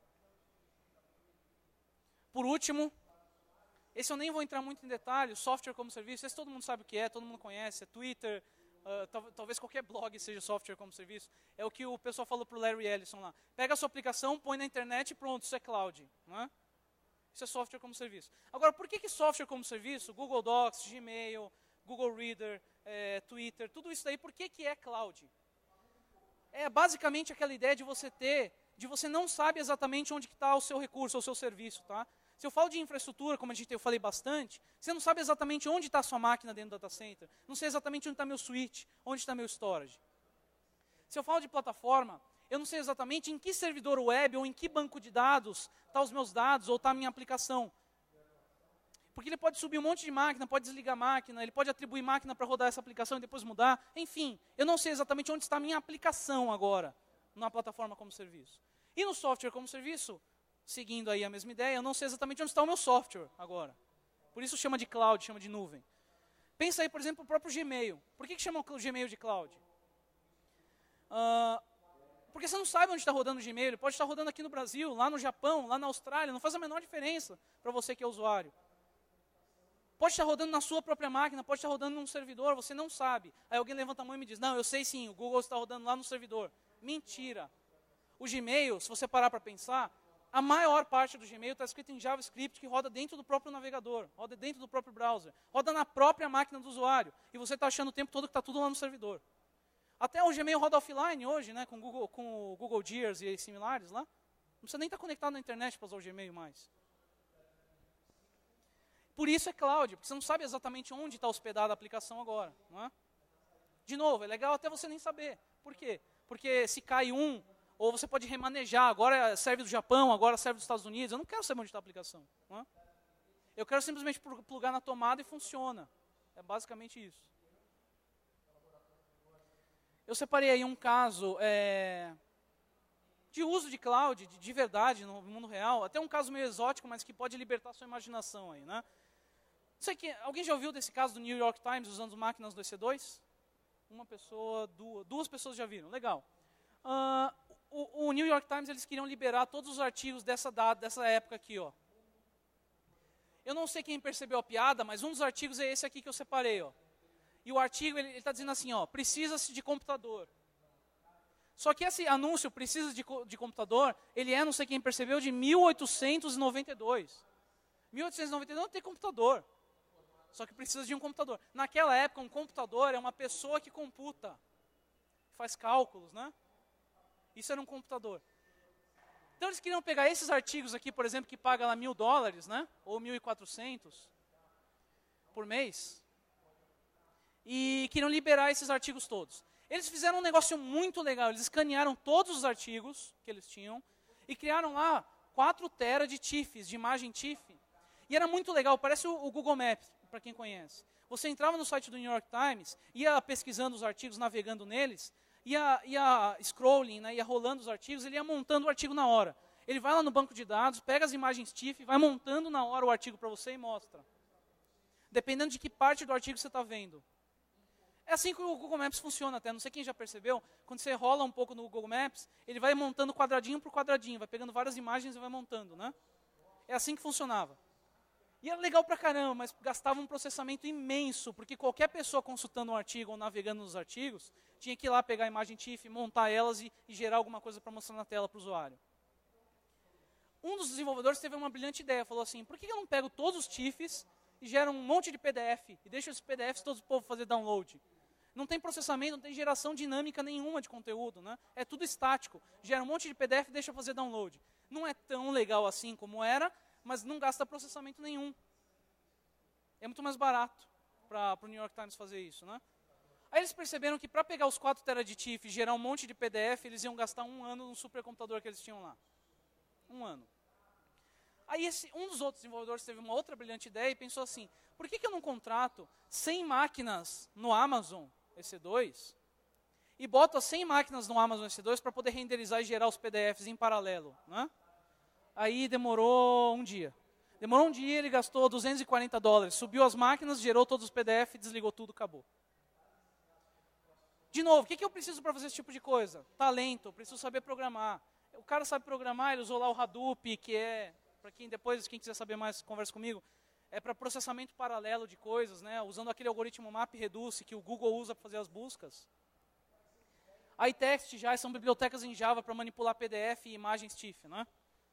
Por último, esse eu nem vou entrar muito em detalhes, software como serviço, esse todo mundo sabe o que é, todo mundo conhece, é Twitter, uh, tal, talvez qualquer blog seja software como serviço. É o que o pessoal falou para o Larry Ellison lá. Pega a sua aplicação, põe na internet e pronto, isso é cloud. Né? Isso é software como serviço. Agora, por que, que software como serviço, Google Docs, Gmail, Google Reader, é, Twitter, tudo isso daí, por que, que é cloud? É basicamente aquela ideia de você ter, de você não sabe exatamente onde está o seu recurso, o seu serviço. Tá? Se eu falo de infraestrutura, como a gente, eu falei bastante, você não sabe exatamente onde está a sua máquina dentro do data center, não sei exatamente onde está meu switch, onde está meu storage. Se eu falo de plataforma, eu não sei exatamente em que servidor web ou em que banco de dados estão os meus dados ou está a minha aplicação. Porque ele pode subir um monte de máquina, pode desligar a máquina, ele pode atribuir máquina para rodar essa aplicação e depois mudar. Enfim, eu não sei exatamente onde está a minha aplicação agora, na plataforma como serviço. E no software como serviço, seguindo aí a mesma ideia, eu não sei exatamente onde está o meu software agora. Por isso chama de cloud, chama de nuvem. Pensa aí, por exemplo, o próprio Gmail. Por que, que chama o Gmail de cloud? Uh, porque você não sabe onde está rodando o Gmail. Ele pode estar rodando aqui no Brasil, lá no Japão, lá na Austrália. Não faz a menor diferença para você que é usuário. Pode estar rodando na sua própria máquina, pode estar rodando num servidor, você não sabe. Aí alguém levanta a mão e me diz, não, eu sei sim, o Google está rodando lá no servidor. Mentira. O Gmail, se você parar para pensar, a maior parte do Gmail está escrito em JavaScript, que roda dentro do próprio navegador, roda dentro do próprio browser, roda na própria máquina do usuário. E você está achando o tempo todo que está tudo lá no servidor. Até o Gmail roda offline hoje, né, com, Google, com o Google Gears e similares lá. Não precisa nem estar conectado na internet para usar o Gmail mais. Por isso é cloud, porque você não sabe exatamente onde está hospedada a aplicação agora. Não é? De novo, é legal até você nem saber. Por quê? Porque se cai um, ou você pode remanejar, agora serve do Japão, agora serve dos Estados Unidos, eu não quero saber onde está a aplicação. Não é? Eu quero simplesmente plugar na tomada e funciona. É basicamente isso. Eu separei aí um caso é, de uso de cloud, de, de verdade, no mundo real, até um caso meio exótico, mas que pode libertar a sua imaginação aí, né? Sei que, alguém já ouviu desse caso do New York Times usando máquinas do E C dois? Uma pessoa, duas, duas pessoas já viram, legal. Uh, o, o New York Times, eles queriam liberar todos os artigos dessa data, dessa época aqui, ó. Eu não sei quem percebeu a piada, mas um dos artigos é esse aqui que eu separei, ó. E o artigo, ele está dizendo assim, ó, precisa-se de computador. Só que esse anúncio, precisa de, de computador, ele é, não sei quem percebeu, de mil oitocentos e noventa e dois. mil oitocentos e noventa e dois não tem computador. Só que precisa de um computador. Naquela época, um computador é uma pessoa que computa. Faz cálculos, né? Isso era um computador. Então eles queriam pegar esses artigos aqui, por exemplo, que paga lá mil dólares, né? Ou mil e quatrocentos por mês. E queriam liberar esses artigos todos. Eles fizeram um negócio muito legal. Eles escanearam todos os artigos que eles tinham e criaram lá quatro tera de T I F Fs, de imagem T I F. E era muito legal, parece o, o Google Maps, para quem conhece. Você entrava no site do New York Times, ia pesquisando os artigos, navegando neles, ia, ia scrolling, né, ia rolando os artigos, ele ia montando o artigo na hora. Ele vai lá no banco de dados, pega as imagens T I F F, vai montando na hora o artigo para você e mostra. Dependendo de que parte do artigo você está vendo. É assim que o Google Maps funciona até, não sei quem já percebeu, quando você rola um pouco no Google Maps, ele vai montando quadradinho por quadradinho, vai pegando várias imagens e vai montando, né? É assim que funcionava. E era legal pra caramba, mas gastava um processamento imenso, porque qualquer pessoa consultando um artigo ou navegando nos artigos, tinha que ir lá pegar a imagem T I F F, montar elas e, e gerar alguma coisa para mostrar na tela para o usuário. Um dos desenvolvedores teve uma brilhante ideia, falou assim, por que eu não pego todos os T I F Fs e gero um monte de P D F, e deixo esses P D Fs todos o povo fazer download? Não tem processamento, não tem geração dinâmica nenhuma de conteúdo, né? É tudo estático. Gera um monte de P D F e deixa fazer download. Não é tão legal assim como era, mas não gasta processamento nenhum. É muito mais barato para o New York Times fazer isso, né? Aí eles perceberam que para pegar os quatro tera de T I F F e gerar um monte de P D F, eles iam gastar um ano no supercomputador que eles tinham lá. Um ano. Aí esse, um dos outros desenvolvedores teve uma outra brilhante ideia e pensou assim, por que, que eu não contrato cem máquinas no Amazon E C dois e boto as cem máquinas no Amazon E C dois para poder renderizar e gerar os P D Fs em paralelo, né? Aí demorou um dia. Demorou um dia, ele gastou duzentos e quarenta dólares, subiu as máquinas, gerou todos os P D F, desligou tudo, acabou. De novo, o que, que eu preciso para fazer esse tipo de coisa? Talento, preciso saber programar. O cara sabe programar, ele usou lá o Hadoop, que é, para quem depois, quem quiser saber mais, conversa comigo, é para processamento paralelo de coisas, né? Usando aquele algoritmo MapReduce que o Google usa para fazer as buscas. A iText já são bibliotecas em Java para manipular P D F e imagens T I F F, né?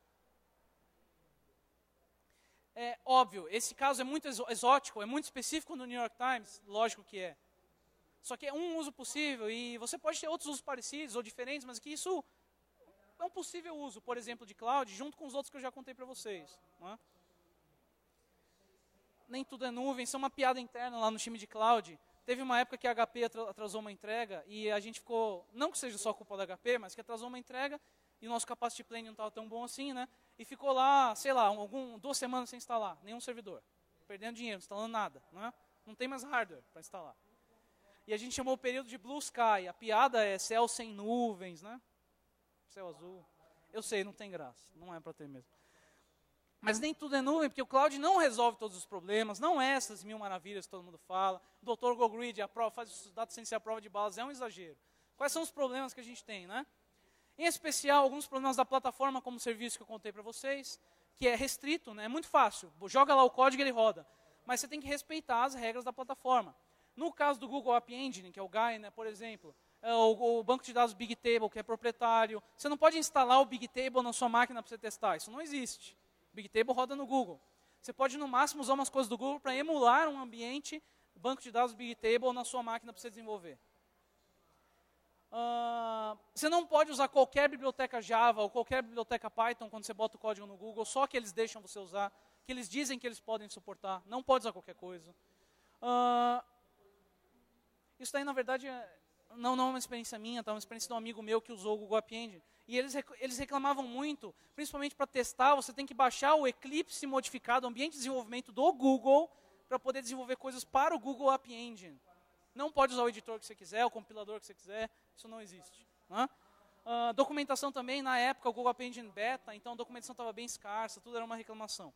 É óbvio, esse caso é muito exótico, é muito específico no New York Times, lógico que é. Só que é um uso possível e você pode ter outros usos parecidos ou diferentes, mas que isso é um possível uso, por exemplo, de cloud, junto com os outros que eu já contei para vocês, não é? Nem tudo é nuvem, isso é uma piada interna lá no time de cloud. Teve uma época que a H P atrasou uma entrega e a gente ficou, não que seja só culpa da H P, mas que atrasou uma entrega e o nosso capacity planning não estava tão bom assim, né? E ficou lá, sei lá, algum, duas semanas sem instalar, nenhum servidor. Perdendo dinheiro, instalando nada, né? Não tem mais hardware para instalar. E a gente chamou o período de Blue Sky. A piada é céu sem nuvens, né? Céu azul. Eu sei, não tem graça, não é para ter mesmo. Mas nem tudo é nuvem, porque o cloud não resolve todos os problemas, não é essas mil maravilhas que todo mundo fala. O doutor Gogrid, a prova, faz os dados sem ser a prova de balas, é um exagero. Quais são os problemas que a gente tem, né? Em especial, alguns problemas da plataforma como serviço que eu contei para vocês, que é restrito, né? É muito fácil. Joga lá o código e ele roda. Mas você tem que respeitar as regras da plataforma. No caso do Google App Engine, que é o G A I, né, por exemplo, é o, o banco de dados Bigtable, que é proprietário, você não pode instalar o Bigtable na sua máquina para você testar. Isso não existe. O Bigtable roda no Google. Você pode, no máximo, usar umas coisas do Google para emular um ambiente, banco de dados Bigtable na sua máquina para você desenvolver. Uh, você não pode usar qualquer biblioteca Java ou qualquer biblioteca Python quando você bota o código no Google, só que eles deixam você usar, que eles dizem que eles podem suportar. Não pode usar qualquer coisa. Uh, isso daí, na verdade, é, não, não é uma experiência minha, tá? É uma experiência de um amigo meu que usou o Google App Engine. E eles, eles reclamavam muito, principalmente para testar, você tem que baixar o Eclipse modificado, o ambiente de desenvolvimento do Google, para poder desenvolver coisas para o Google App Engine. Não pode usar o editor que você quiser, o compilador que você quiser, isso não existe. Né? Uh, documentação também, na época, o Google App Engine Beta, então a documentação estava bem escassa, tudo era uma reclamação.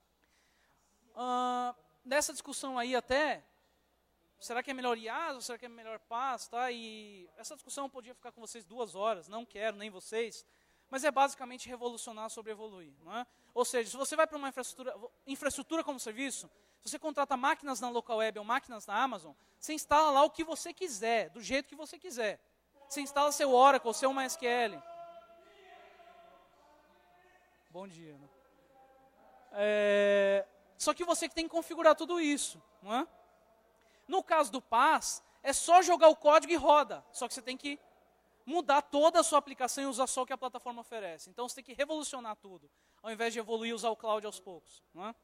Uh, nessa discussão aí até, será que é melhor I A S ou será que é melhor P A S? Tá? E essa discussão eu podia ficar com vocês duas horas, não quero, nem vocês, mas é basicamente revolucionar sobre evoluir. Não é? Ou seja, se você vai para uma infraestrutura, infraestrutura como serviço, se você contrata máquinas na local web ou máquinas na Amazon, você instala lá o que você quiser, do jeito que você quiser. Você instala seu Oracle, seu MySQL. Bom dia. Né? É, só que você que tem que configurar tudo isso. Não é? No caso do PaaS, é só jogar o código e roda. Só que você tem que mudar toda a sua aplicação e usar só o que a plataforma oferece. Então você tem que revolucionar tudo, ao invés de evoluir e usar o cloud aos poucos. Não é?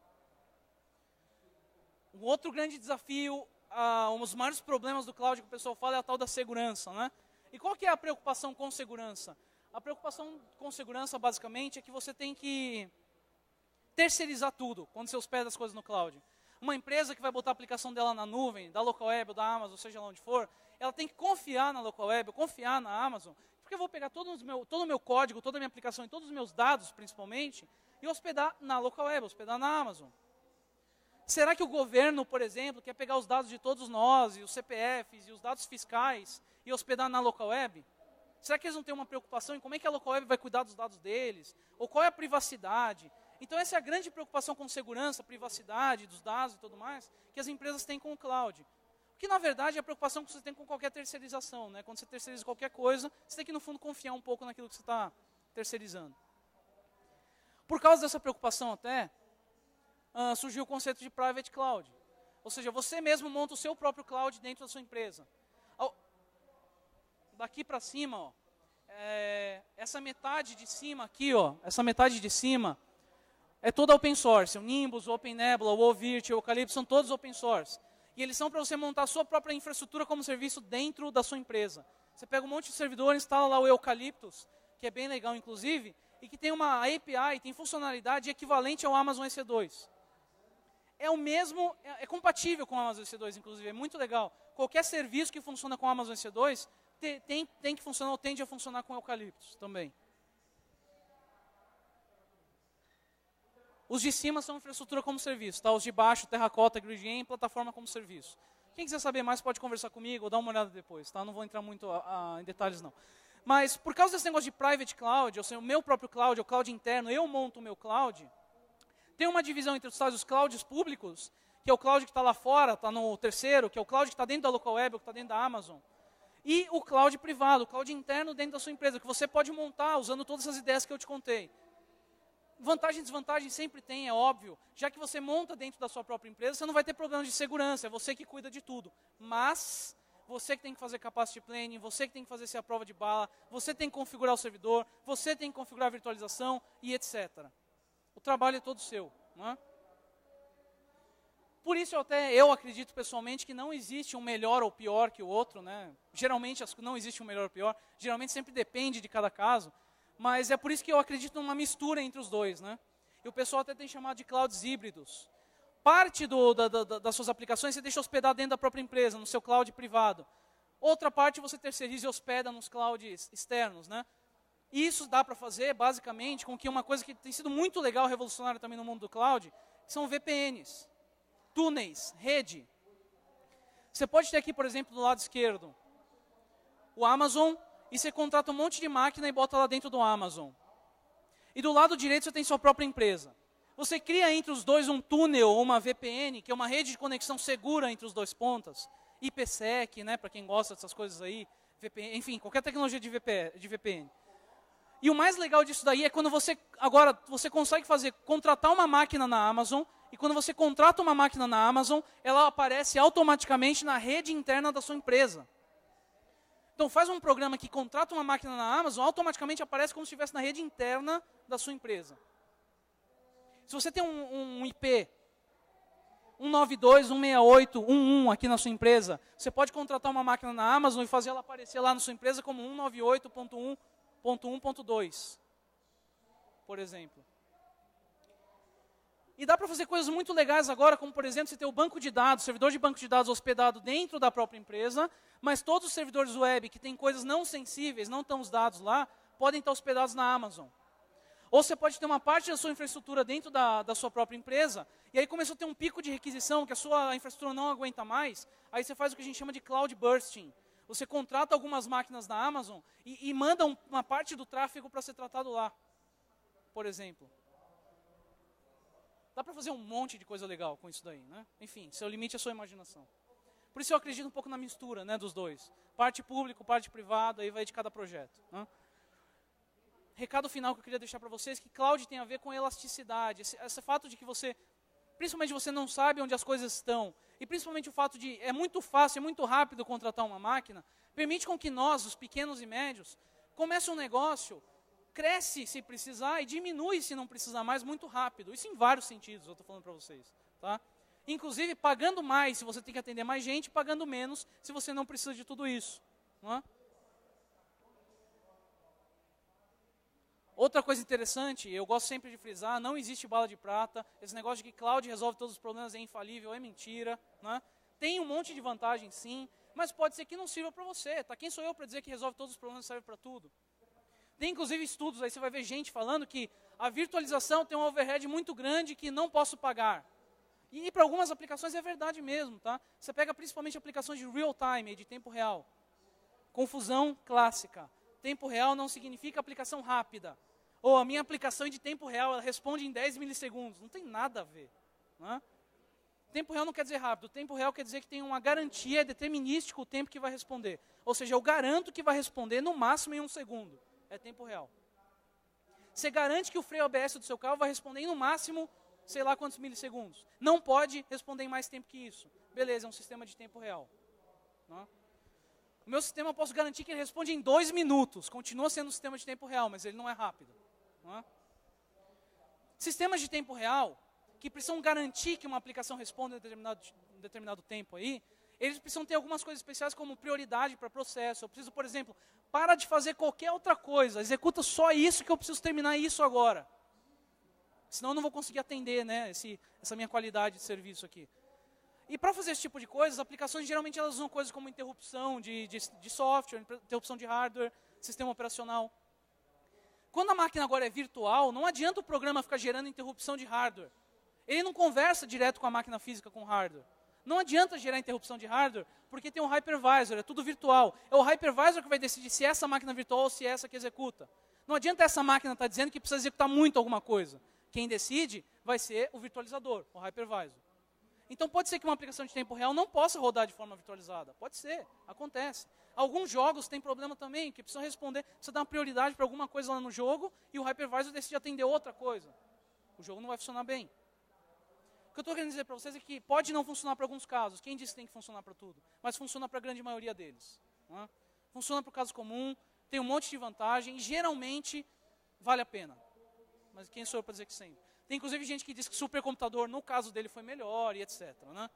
Um outro grande desafio, ah, um dos maiores problemas do cloud que o pessoal fala é a tal da segurança. Né? E qual que é a preocupação com segurança? A preocupação com segurança, basicamente, é que você tem que terceirizar tudo quando você hospeda as coisas no cloud. Uma empresa que vai botar a aplicação dela na nuvem, da local web ou da Amazon, seja lá onde for, ela tem que confiar na local web, confiar na Amazon, porque eu vou pegar todo o meu, todo o meu código, toda a minha aplicação e todos os meus dados, principalmente, e hospedar na local web, hospedar na Amazon. Será que o governo, por exemplo, quer pegar os dados de todos nós, e os C P Fs, e os dados fiscais, e hospedar na local web? Será que eles não têm uma preocupação em como é que a local web vai cuidar dos dados deles? Ou qual é a privacidade? Então essa é a grande preocupação com segurança, privacidade dos dados e tudo mais, que as empresas têm com o cloud. O que na verdade é a preocupação que você tem com qualquer terceirização. Né? Quando você terceiriza qualquer coisa, você tem que no fundo confiar um pouco naquilo que você está terceirizando. Por causa dessa preocupação até, uh, surgiu o conceito de private cloud. Ou seja, você mesmo monta o seu próprio cloud dentro da sua empresa. Ao, daqui para cima, ó, é, essa metade de cima aqui, ó, essa metade de cima, é toda open source. O Nimbus, o OpenNebula, o OVirt, o Eucalyptus são todos open source. E eles são para você montar a sua própria infraestrutura como serviço dentro da sua empresa. Você pega um monte de servidor, instala lá o Eucalyptus, que é bem legal inclusive, e que tem uma A P I, tem funcionalidade equivalente ao Amazon E C dois. É o mesmo, é, é compatível com o Amazon E C dois, inclusive, é muito legal. Qualquer serviço que funciona com o Amazon E C dois te, tem, tem que funcionar ou tende a funcionar com o Eucalyptus também. Os de cima são infraestrutura como serviço, tá? Os de baixo, Terracotta, GridGen, plataforma como serviço. Quem quiser saber mais pode conversar comigo ou dar uma olhada depois, tá? Não vou entrar muito a, a, em detalhes não. Mas por causa desse negócio de private cloud, ou seja, o meu próprio cloud, o cloud interno, eu monto o meu cloud, tem uma divisão entre os tais os clouds públicos, que é o cloud que está lá fora, está no terceiro, que é o cloud que está dentro da local web, ou que está dentro da Amazon. E o cloud privado, o cloud interno dentro da sua empresa, que você pode montar usando todas essas ideias que eu te contei. Vantagem e desvantagem sempre tem, é óbvio. Já que você monta dentro da sua própria empresa, você não vai ter problemas de segurança, é você que cuida de tudo. Mas você que tem que fazer capacity planning, você que tem que fazer se a prova de bala, você tem que configurar o servidor, você tem que configurar a virtualização e etcétera. O trabalho é todo seu. Não é? Por isso eu até eu acredito pessoalmente que não existe um melhor ou pior que o outro. Né? Geralmente não existe um melhor ou pior, geralmente sempre depende de cada caso. Mas é por isso que eu acredito numa mistura entre os dois. Né? E o pessoal até tem chamado de clouds híbridos. Parte do, da, da, das suas aplicações você deixa hospedar dentro da própria empresa, no seu cloud privado. Outra parte você terceiriza e hospeda nos clouds externos. Né? E isso dá para fazer, basicamente, com que uma coisa que tem sido muito legal, revolucionária também no mundo do cloud, são V P Ns, túneis, rede. Você pode ter aqui, por exemplo, do lado esquerdo, o Amazon, e você contrata um monte de máquina e bota lá dentro do Amazon. E do lado direito você tem sua própria empresa. Você cria entre os dois um túnel ou uma V P N, que é uma rede de conexão segura entre os dois pontas. IPsec, né, para quem gosta dessas coisas aí, V P N, enfim, qualquer tecnologia de V P, de V P N. E o mais legal disso daí é quando você, agora, você consegue fazer, contratar uma máquina na Amazon, e quando você contrata uma máquina na Amazon, ela aparece automaticamente na rede interna da sua empresa. Então faz um programa que contrata uma máquina na Amazon, automaticamente aparece como se estivesse na rede interna da sua empresa. Se você tem um, um I P um nove dois, um seis oito, um um aqui na sua empresa, você pode contratar uma máquina na Amazon e fazer ela aparecer lá na sua empresa como um nove oito ponto um ponto um ponto dois, por exemplo. E dá para fazer coisas muito legais agora, como por exemplo, você ter o banco de dados, servidor de banco de dados hospedado dentro da própria empresa, mas todos os servidores web que têm coisas não sensíveis, não estão os dados lá, podem estar hospedados na Amazon. Ou você pode ter uma parte da sua infraestrutura dentro da, da sua própria empresa, e aí começou a ter um pico de requisição, que a sua infraestrutura não aguenta mais, aí você faz o que a gente chama de cloud bursting. Você contrata algumas máquinas da Amazon e, e manda um, uma parte do tráfego para ser tratado lá, por exemplo. Dá para fazer um monte de coisa legal com isso daí, né? Enfim, seu limite é a sua imaginação. Por isso eu acredito um pouco na mistura, né, dos dois. Parte público, parte privado, aí vai de cada projeto. Né? Recado final que eu queria deixar para vocês, que cloud tem a ver com elasticidade. Esse, esse fato de que você, principalmente você não sabe onde as coisas estão, e principalmente o fato de é muito fácil, é muito rápido contratar uma máquina, permite com que nós, os pequenos e médios, comece um negócio, cresce se precisar e diminui se não precisar mais muito rápido. Isso em vários sentidos, eu estou falando para vocês. Tá? Inclusive pagando mais se você tem que atender mais gente, pagando menos se você não precisa de tudo isso. Não é? Outra coisa interessante, eu gosto sempre de frisar, não existe bala de prata. Esse negócio de que cloud resolve todos os problemas é infalível, é mentira. Né? Tem um monte de vantagem sim, mas pode ser que não sirva para você. Tá? Quem sou eu para dizer que resolve todos os problemas e serve para tudo? Tem inclusive estudos, aí você vai ver gente falando que a virtualização tem um overhead muito grande que não posso pagar. E para algumas aplicações é verdade mesmo. Tá? Você pega principalmente aplicações de real time, de tempo real. Confusão clássica. Tempo real não significa aplicação rápida. Ou a minha aplicação é de tempo real, ela responde em dez milissegundos. Não tem nada a ver. Né? Tempo real não quer dizer rápido. Tempo real quer dizer que tem uma garantia, é determinístico o tempo que vai responder. Ou seja, eu garanto que vai responder no máximo em um segundo. É tempo real. Você garante que o freio A B S do seu carro vai responder em no máximo, sei lá quantos milissegundos. Não pode responder em mais tempo que isso. Beleza, é um sistema de tempo real. Né? O meu sistema eu posso garantir que ele responde em dois minutos. Continua sendo um sistema de tempo real, mas ele não é rápido. Não é? Sistemas de tempo real, que precisam garantir que uma aplicação responda em determinado, em determinado tempo aí, eles precisam ter algumas coisas especiais como prioridade para processo. Eu preciso, por exemplo, para de fazer qualquer outra coisa, executa só isso que eu preciso terminar isso agora. Senão eu não vou conseguir atender, né, esse, essa minha qualidade de serviço aqui. E para fazer esse tipo de coisa, as aplicações geralmente elas usam coisas como interrupção de, de, de software, interrupção de hardware, sistema operacional. Quando a máquina agora é virtual, não adianta o programa ficar gerando interrupção de hardware. Ele não conversa direto com a máquina física, com o hardware. Não adianta gerar interrupção de hardware, porque tem um hypervisor, é tudo virtual. É o hypervisor que vai decidir se é essa máquina virtual ou se é essa que executa. Não adianta essa máquina estar dizendo que precisa executar muito alguma coisa. Quem decide vai ser o virtualizador, o hypervisor. Então pode ser que uma aplicação de tempo real não possa rodar de forma virtualizada. Pode ser, acontece. Alguns jogos têm problema também, que precisam responder, precisa dar uma prioridade para alguma coisa lá no jogo e o hypervisor decide atender outra coisa. O jogo não vai funcionar bem. O que eu estou querendo dizer para vocês é que pode não funcionar para alguns casos. Quem disse que tem que funcionar para tudo? Mas funciona para a grande maioria deles. Não é? Funciona para o caso comum, tem um monte de vantagem e geralmente vale a pena. Mas quem sou eu para dizer que sempre? Tem inclusive gente que diz que supercomputador, no caso dele, foi melhor e etcétera. Né?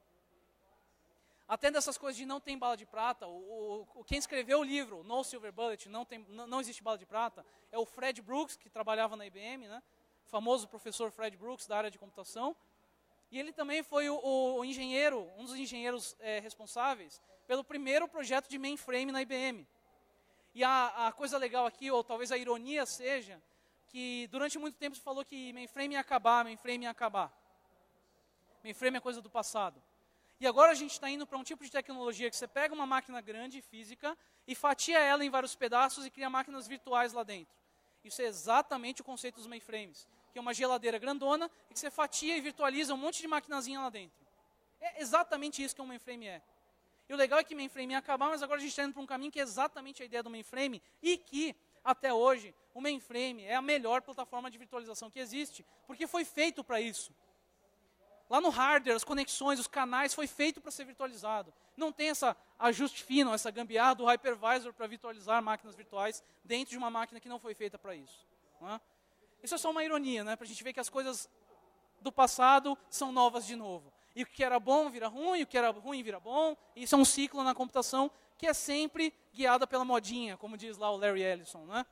Até dessas coisas de não tem bala de prata, o, o, quem escreveu o livro, No Silver Bullet, não, tem, não, não existe bala de prata, é o Fred Brooks, que trabalhava na I B M, né? Famoso professor Fred Brooks, da área de computação. E ele também foi o, o engenheiro, um dos engenheiros é, responsáveis pelo primeiro projeto de mainframe na I B M. E a, a coisa legal aqui, ou talvez a ironia seja, que durante muito tempo se falou que mainframe ia acabar, mainframe ia acabar. Mainframe é coisa do passado. E agora a gente está indo para um tipo de tecnologia que você pega uma máquina grande, física, e fatia ela em vários pedaços e cria máquinas virtuais lá dentro. Isso é exatamente o conceito dos mainframes, que é uma geladeira grandona e que você fatia e virtualiza um monte de maquinazinha lá dentro. É exatamente isso que um mainframe é. E o legal é que mainframe ia acabar, mas agora a gente está indo para um caminho que é exatamente a ideia do mainframe e que, até hoje, o mainframe é a melhor plataforma de virtualização que existe, porque foi feito para isso. Lá no hardware, as conexões, os canais, foi feito para ser virtualizado. Não tem essa ajuste fino, essa gambiarra do hypervisor para virtualizar máquinas virtuais dentro de uma máquina que não foi feita para isso. Não é? Isso é só uma ironia, né? Para a gente ver que as coisas do passado são novas de novo. E o que era bom vira ruim, o que era ruim vira bom. E isso é um ciclo na computação que é sempre guiada pela modinha, como diz lá o Larry Ellison, né?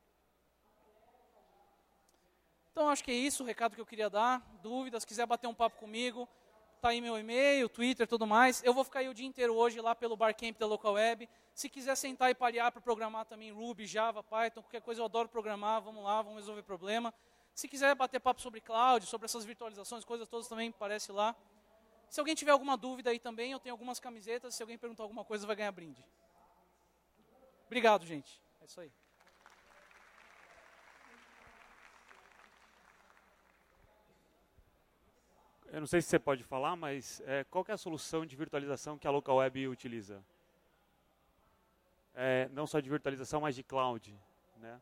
Então, acho que é isso o recado que eu queria dar. Dúvidas, quiser bater um papo comigo, tá aí meu e-mail, Twitter, tudo mais. Eu vou ficar aí o dia inteiro hoje lá pelo Barcamp da Local Web. Se quiser sentar e parear para programar também Ruby, Java, Python, qualquer coisa eu adoro programar, vamos lá, vamos resolver problema. Se quiser bater papo sobre cloud, sobre essas virtualizações, coisas todas também, aparece lá. Se alguém tiver alguma dúvida aí também, eu tenho algumas camisetas, se alguém perguntar alguma coisa vai ganhar brinde. Obrigado, gente. É isso aí. eu não sei se você pode falar, mas é, qual que é a solução de virtualização que a Local Web utiliza? É, não só de virtualização, mas de cloud, né?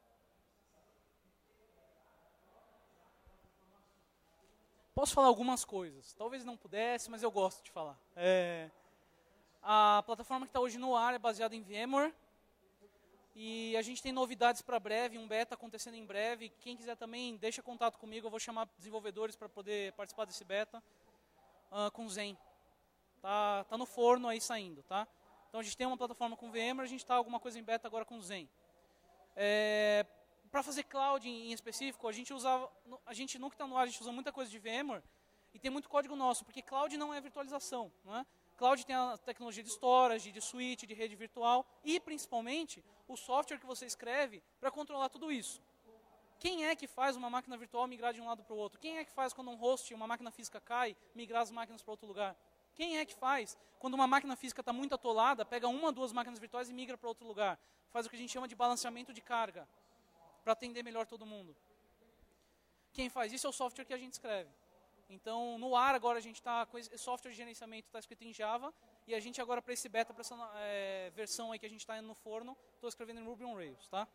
Posso falar algumas coisas. Talvez não pudesse, mas eu gosto de falar. É, a plataforma que está hoje no ar é baseada em VMware. E a gente tem novidades para breve, um beta acontecendo em breve. Quem quiser também, deixa contato comigo. Eu vou chamar desenvolvedores para poder participar desse beta uh, com Zen. Tá, tá no forno aí saindo, tá? Então a gente tem uma plataforma com VMware, a gente está alguma coisa em beta agora com Zen. É, para fazer cloud em, em específico, a gente usava, a gente nunca está no ar, a gente usa muita coisa de VMware e tem muito código nosso, porque cloud não é virtualização, não é? Cloud tem a tecnologia de storage, de switch, de rede virtual e, principalmente, o software que você escreve para controlar tudo isso. Quem é que faz uma máquina virtual migrar de um lado para o outro? Quem é que faz quando um host, uma máquina física cai, migrar as máquinas para outro lugar? Quem é que faz quando uma máquina física está muito atolada, pega uma ou duas máquinas virtuais e migra para outro lugar? Faz o que a gente chama de balanceamento de carga, para atender melhor todo mundo. Quem faz isso é o software que a gente escreve. Então, no ar agora a gente está com esse software de gerenciamento, está escrito em Java, e a gente agora para esse beta, para essa é, versão aí que a gente está no forno, estou escrevendo em Ruby on Rails, tá?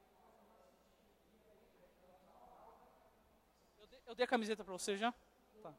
Eu dei, eu dei a camiseta para você já? Tá.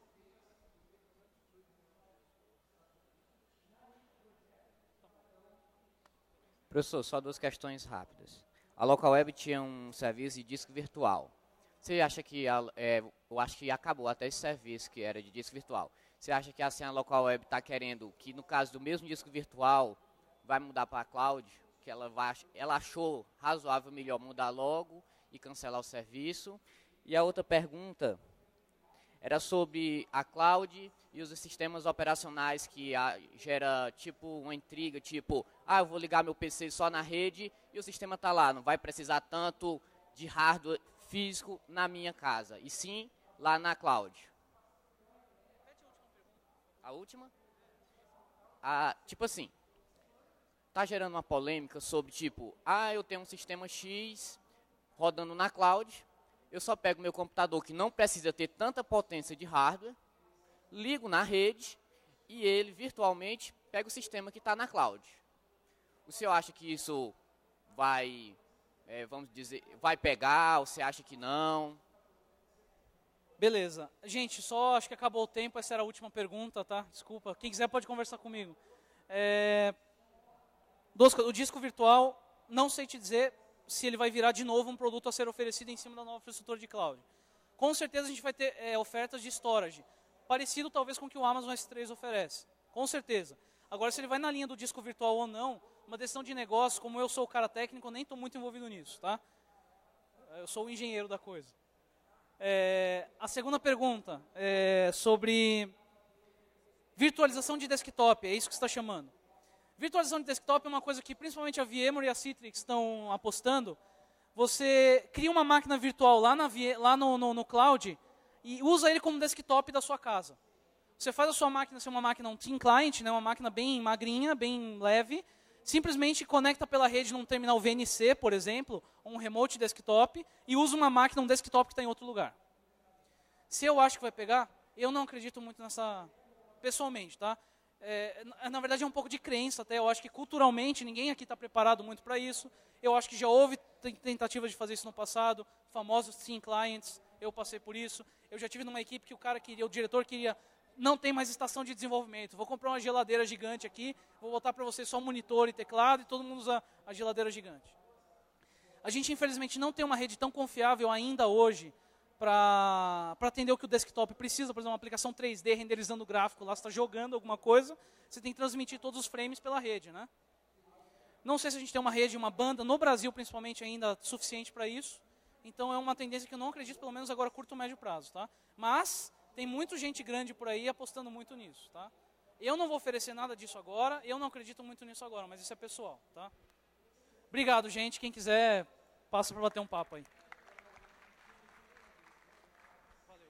Professor, só duas questões rápidas. A Local Web tinha um serviço de disco virtual. Você acha que, a, é, eu acho que acabou até esse serviço que era de disco virtual. Você acha que assim, a Local Web está querendo que, no caso do mesmo disco virtual, vai mudar para a cloud? Que ela, vai, ela achou razoável melhor mudar logo e cancelar o serviço? E a outra pergunta era sobre a cloud e os sistemas operacionais que a, gera tipo uma intriga, tipo, ah, eu vou ligar meu P C só na rede e o sistema está lá, não vai precisar tanto de hardware físico na minha casa, e sim lá na cloud. A última? Ah, tipo assim, tá gerando uma polêmica sobre tipo, ah, eu tenho um sistema X rodando na cloud, eu só pego meu computador que não precisa ter tanta potência de hardware, ligo na rede e ele virtualmente pega o sistema que está na cloud. O senhor acha que isso vai... É, vamos dizer, vai pegar, ou você acha que não? Beleza. Gente, só acho que acabou o tempo, essa era a última pergunta, tá? Desculpa. Quem quiser pode conversar comigo. É, o disco virtual, não sei te dizer se ele vai virar de novo um produto a ser oferecido em cima da nova infraestrutura de cloud. Com certeza a gente vai ter é, ofertas de storage, parecido talvez com o que o Amazon S três oferece. Com certeza. Agora, se ele vai na linha do disco virtual ou não, uma decisão de negócio, como eu sou o cara técnico, eu nem estou muito envolvido nisso, tá? Eu sou o engenheiro da coisa. É, a segunda pergunta é sobre virtualização de desktop, é isso que você está chamando. Virtualização de desktop é uma coisa que principalmente a VMware e a Citrix estão apostando. Você cria uma máquina virtual lá, na, lá no, no, no cloud e usa ele como desktop da sua casa. Você faz a sua máquina ser uma máquina, um Team Client, né, uma máquina bem magrinha, bem leve, simplesmente conecta pela rede num terminal V N C, por exemplo, um remote desktop, e usa uma máquina, um desktop que está em outro lugar. Se eu acho que vai pegar, eu não acredito muito nessa, pessoalmente, tá? É, na verdade é um pouco de crença até, eu acho que culturalmente ninguém aqui está preparado muito para isso. Eu acho que já houve tentativas de fazer isso no passado, famosos Team Clients, eu passei por isso. Eu já tive numa equipe que o cara queria, o diretor queria, não tem mais estação de desenvolvimento, vou comprar uma geladeira gigante aqui, vou botar para você só monitor e teclado e todo mundo usa a geladeira gigante. A gente infelizmente não tem uma rede tão confiável ainda hoje para atender o que o desktop precisa. Por exemplo, uma aplicação três D renderizando o gráfico, lá você está jogando alguma coisa, você tem que transmitir todos os frames pela rede, né? Não sei se a gente tem uma rede, uma banda, no Brasil principalmente ainda, suficiente para isso. Então é uma tendência que eu não acredito, pelo menos agora a curto ou médio prazo, tá? Mas tem muita gente grande por aí apostando muito nisso, tá? Eu não vou oferecer nada disso agora, eu não acredito muito nisso agora, mas isso é pessoal, tá? Obrigado, gente. Quem quiser, passa para bater um papo aí.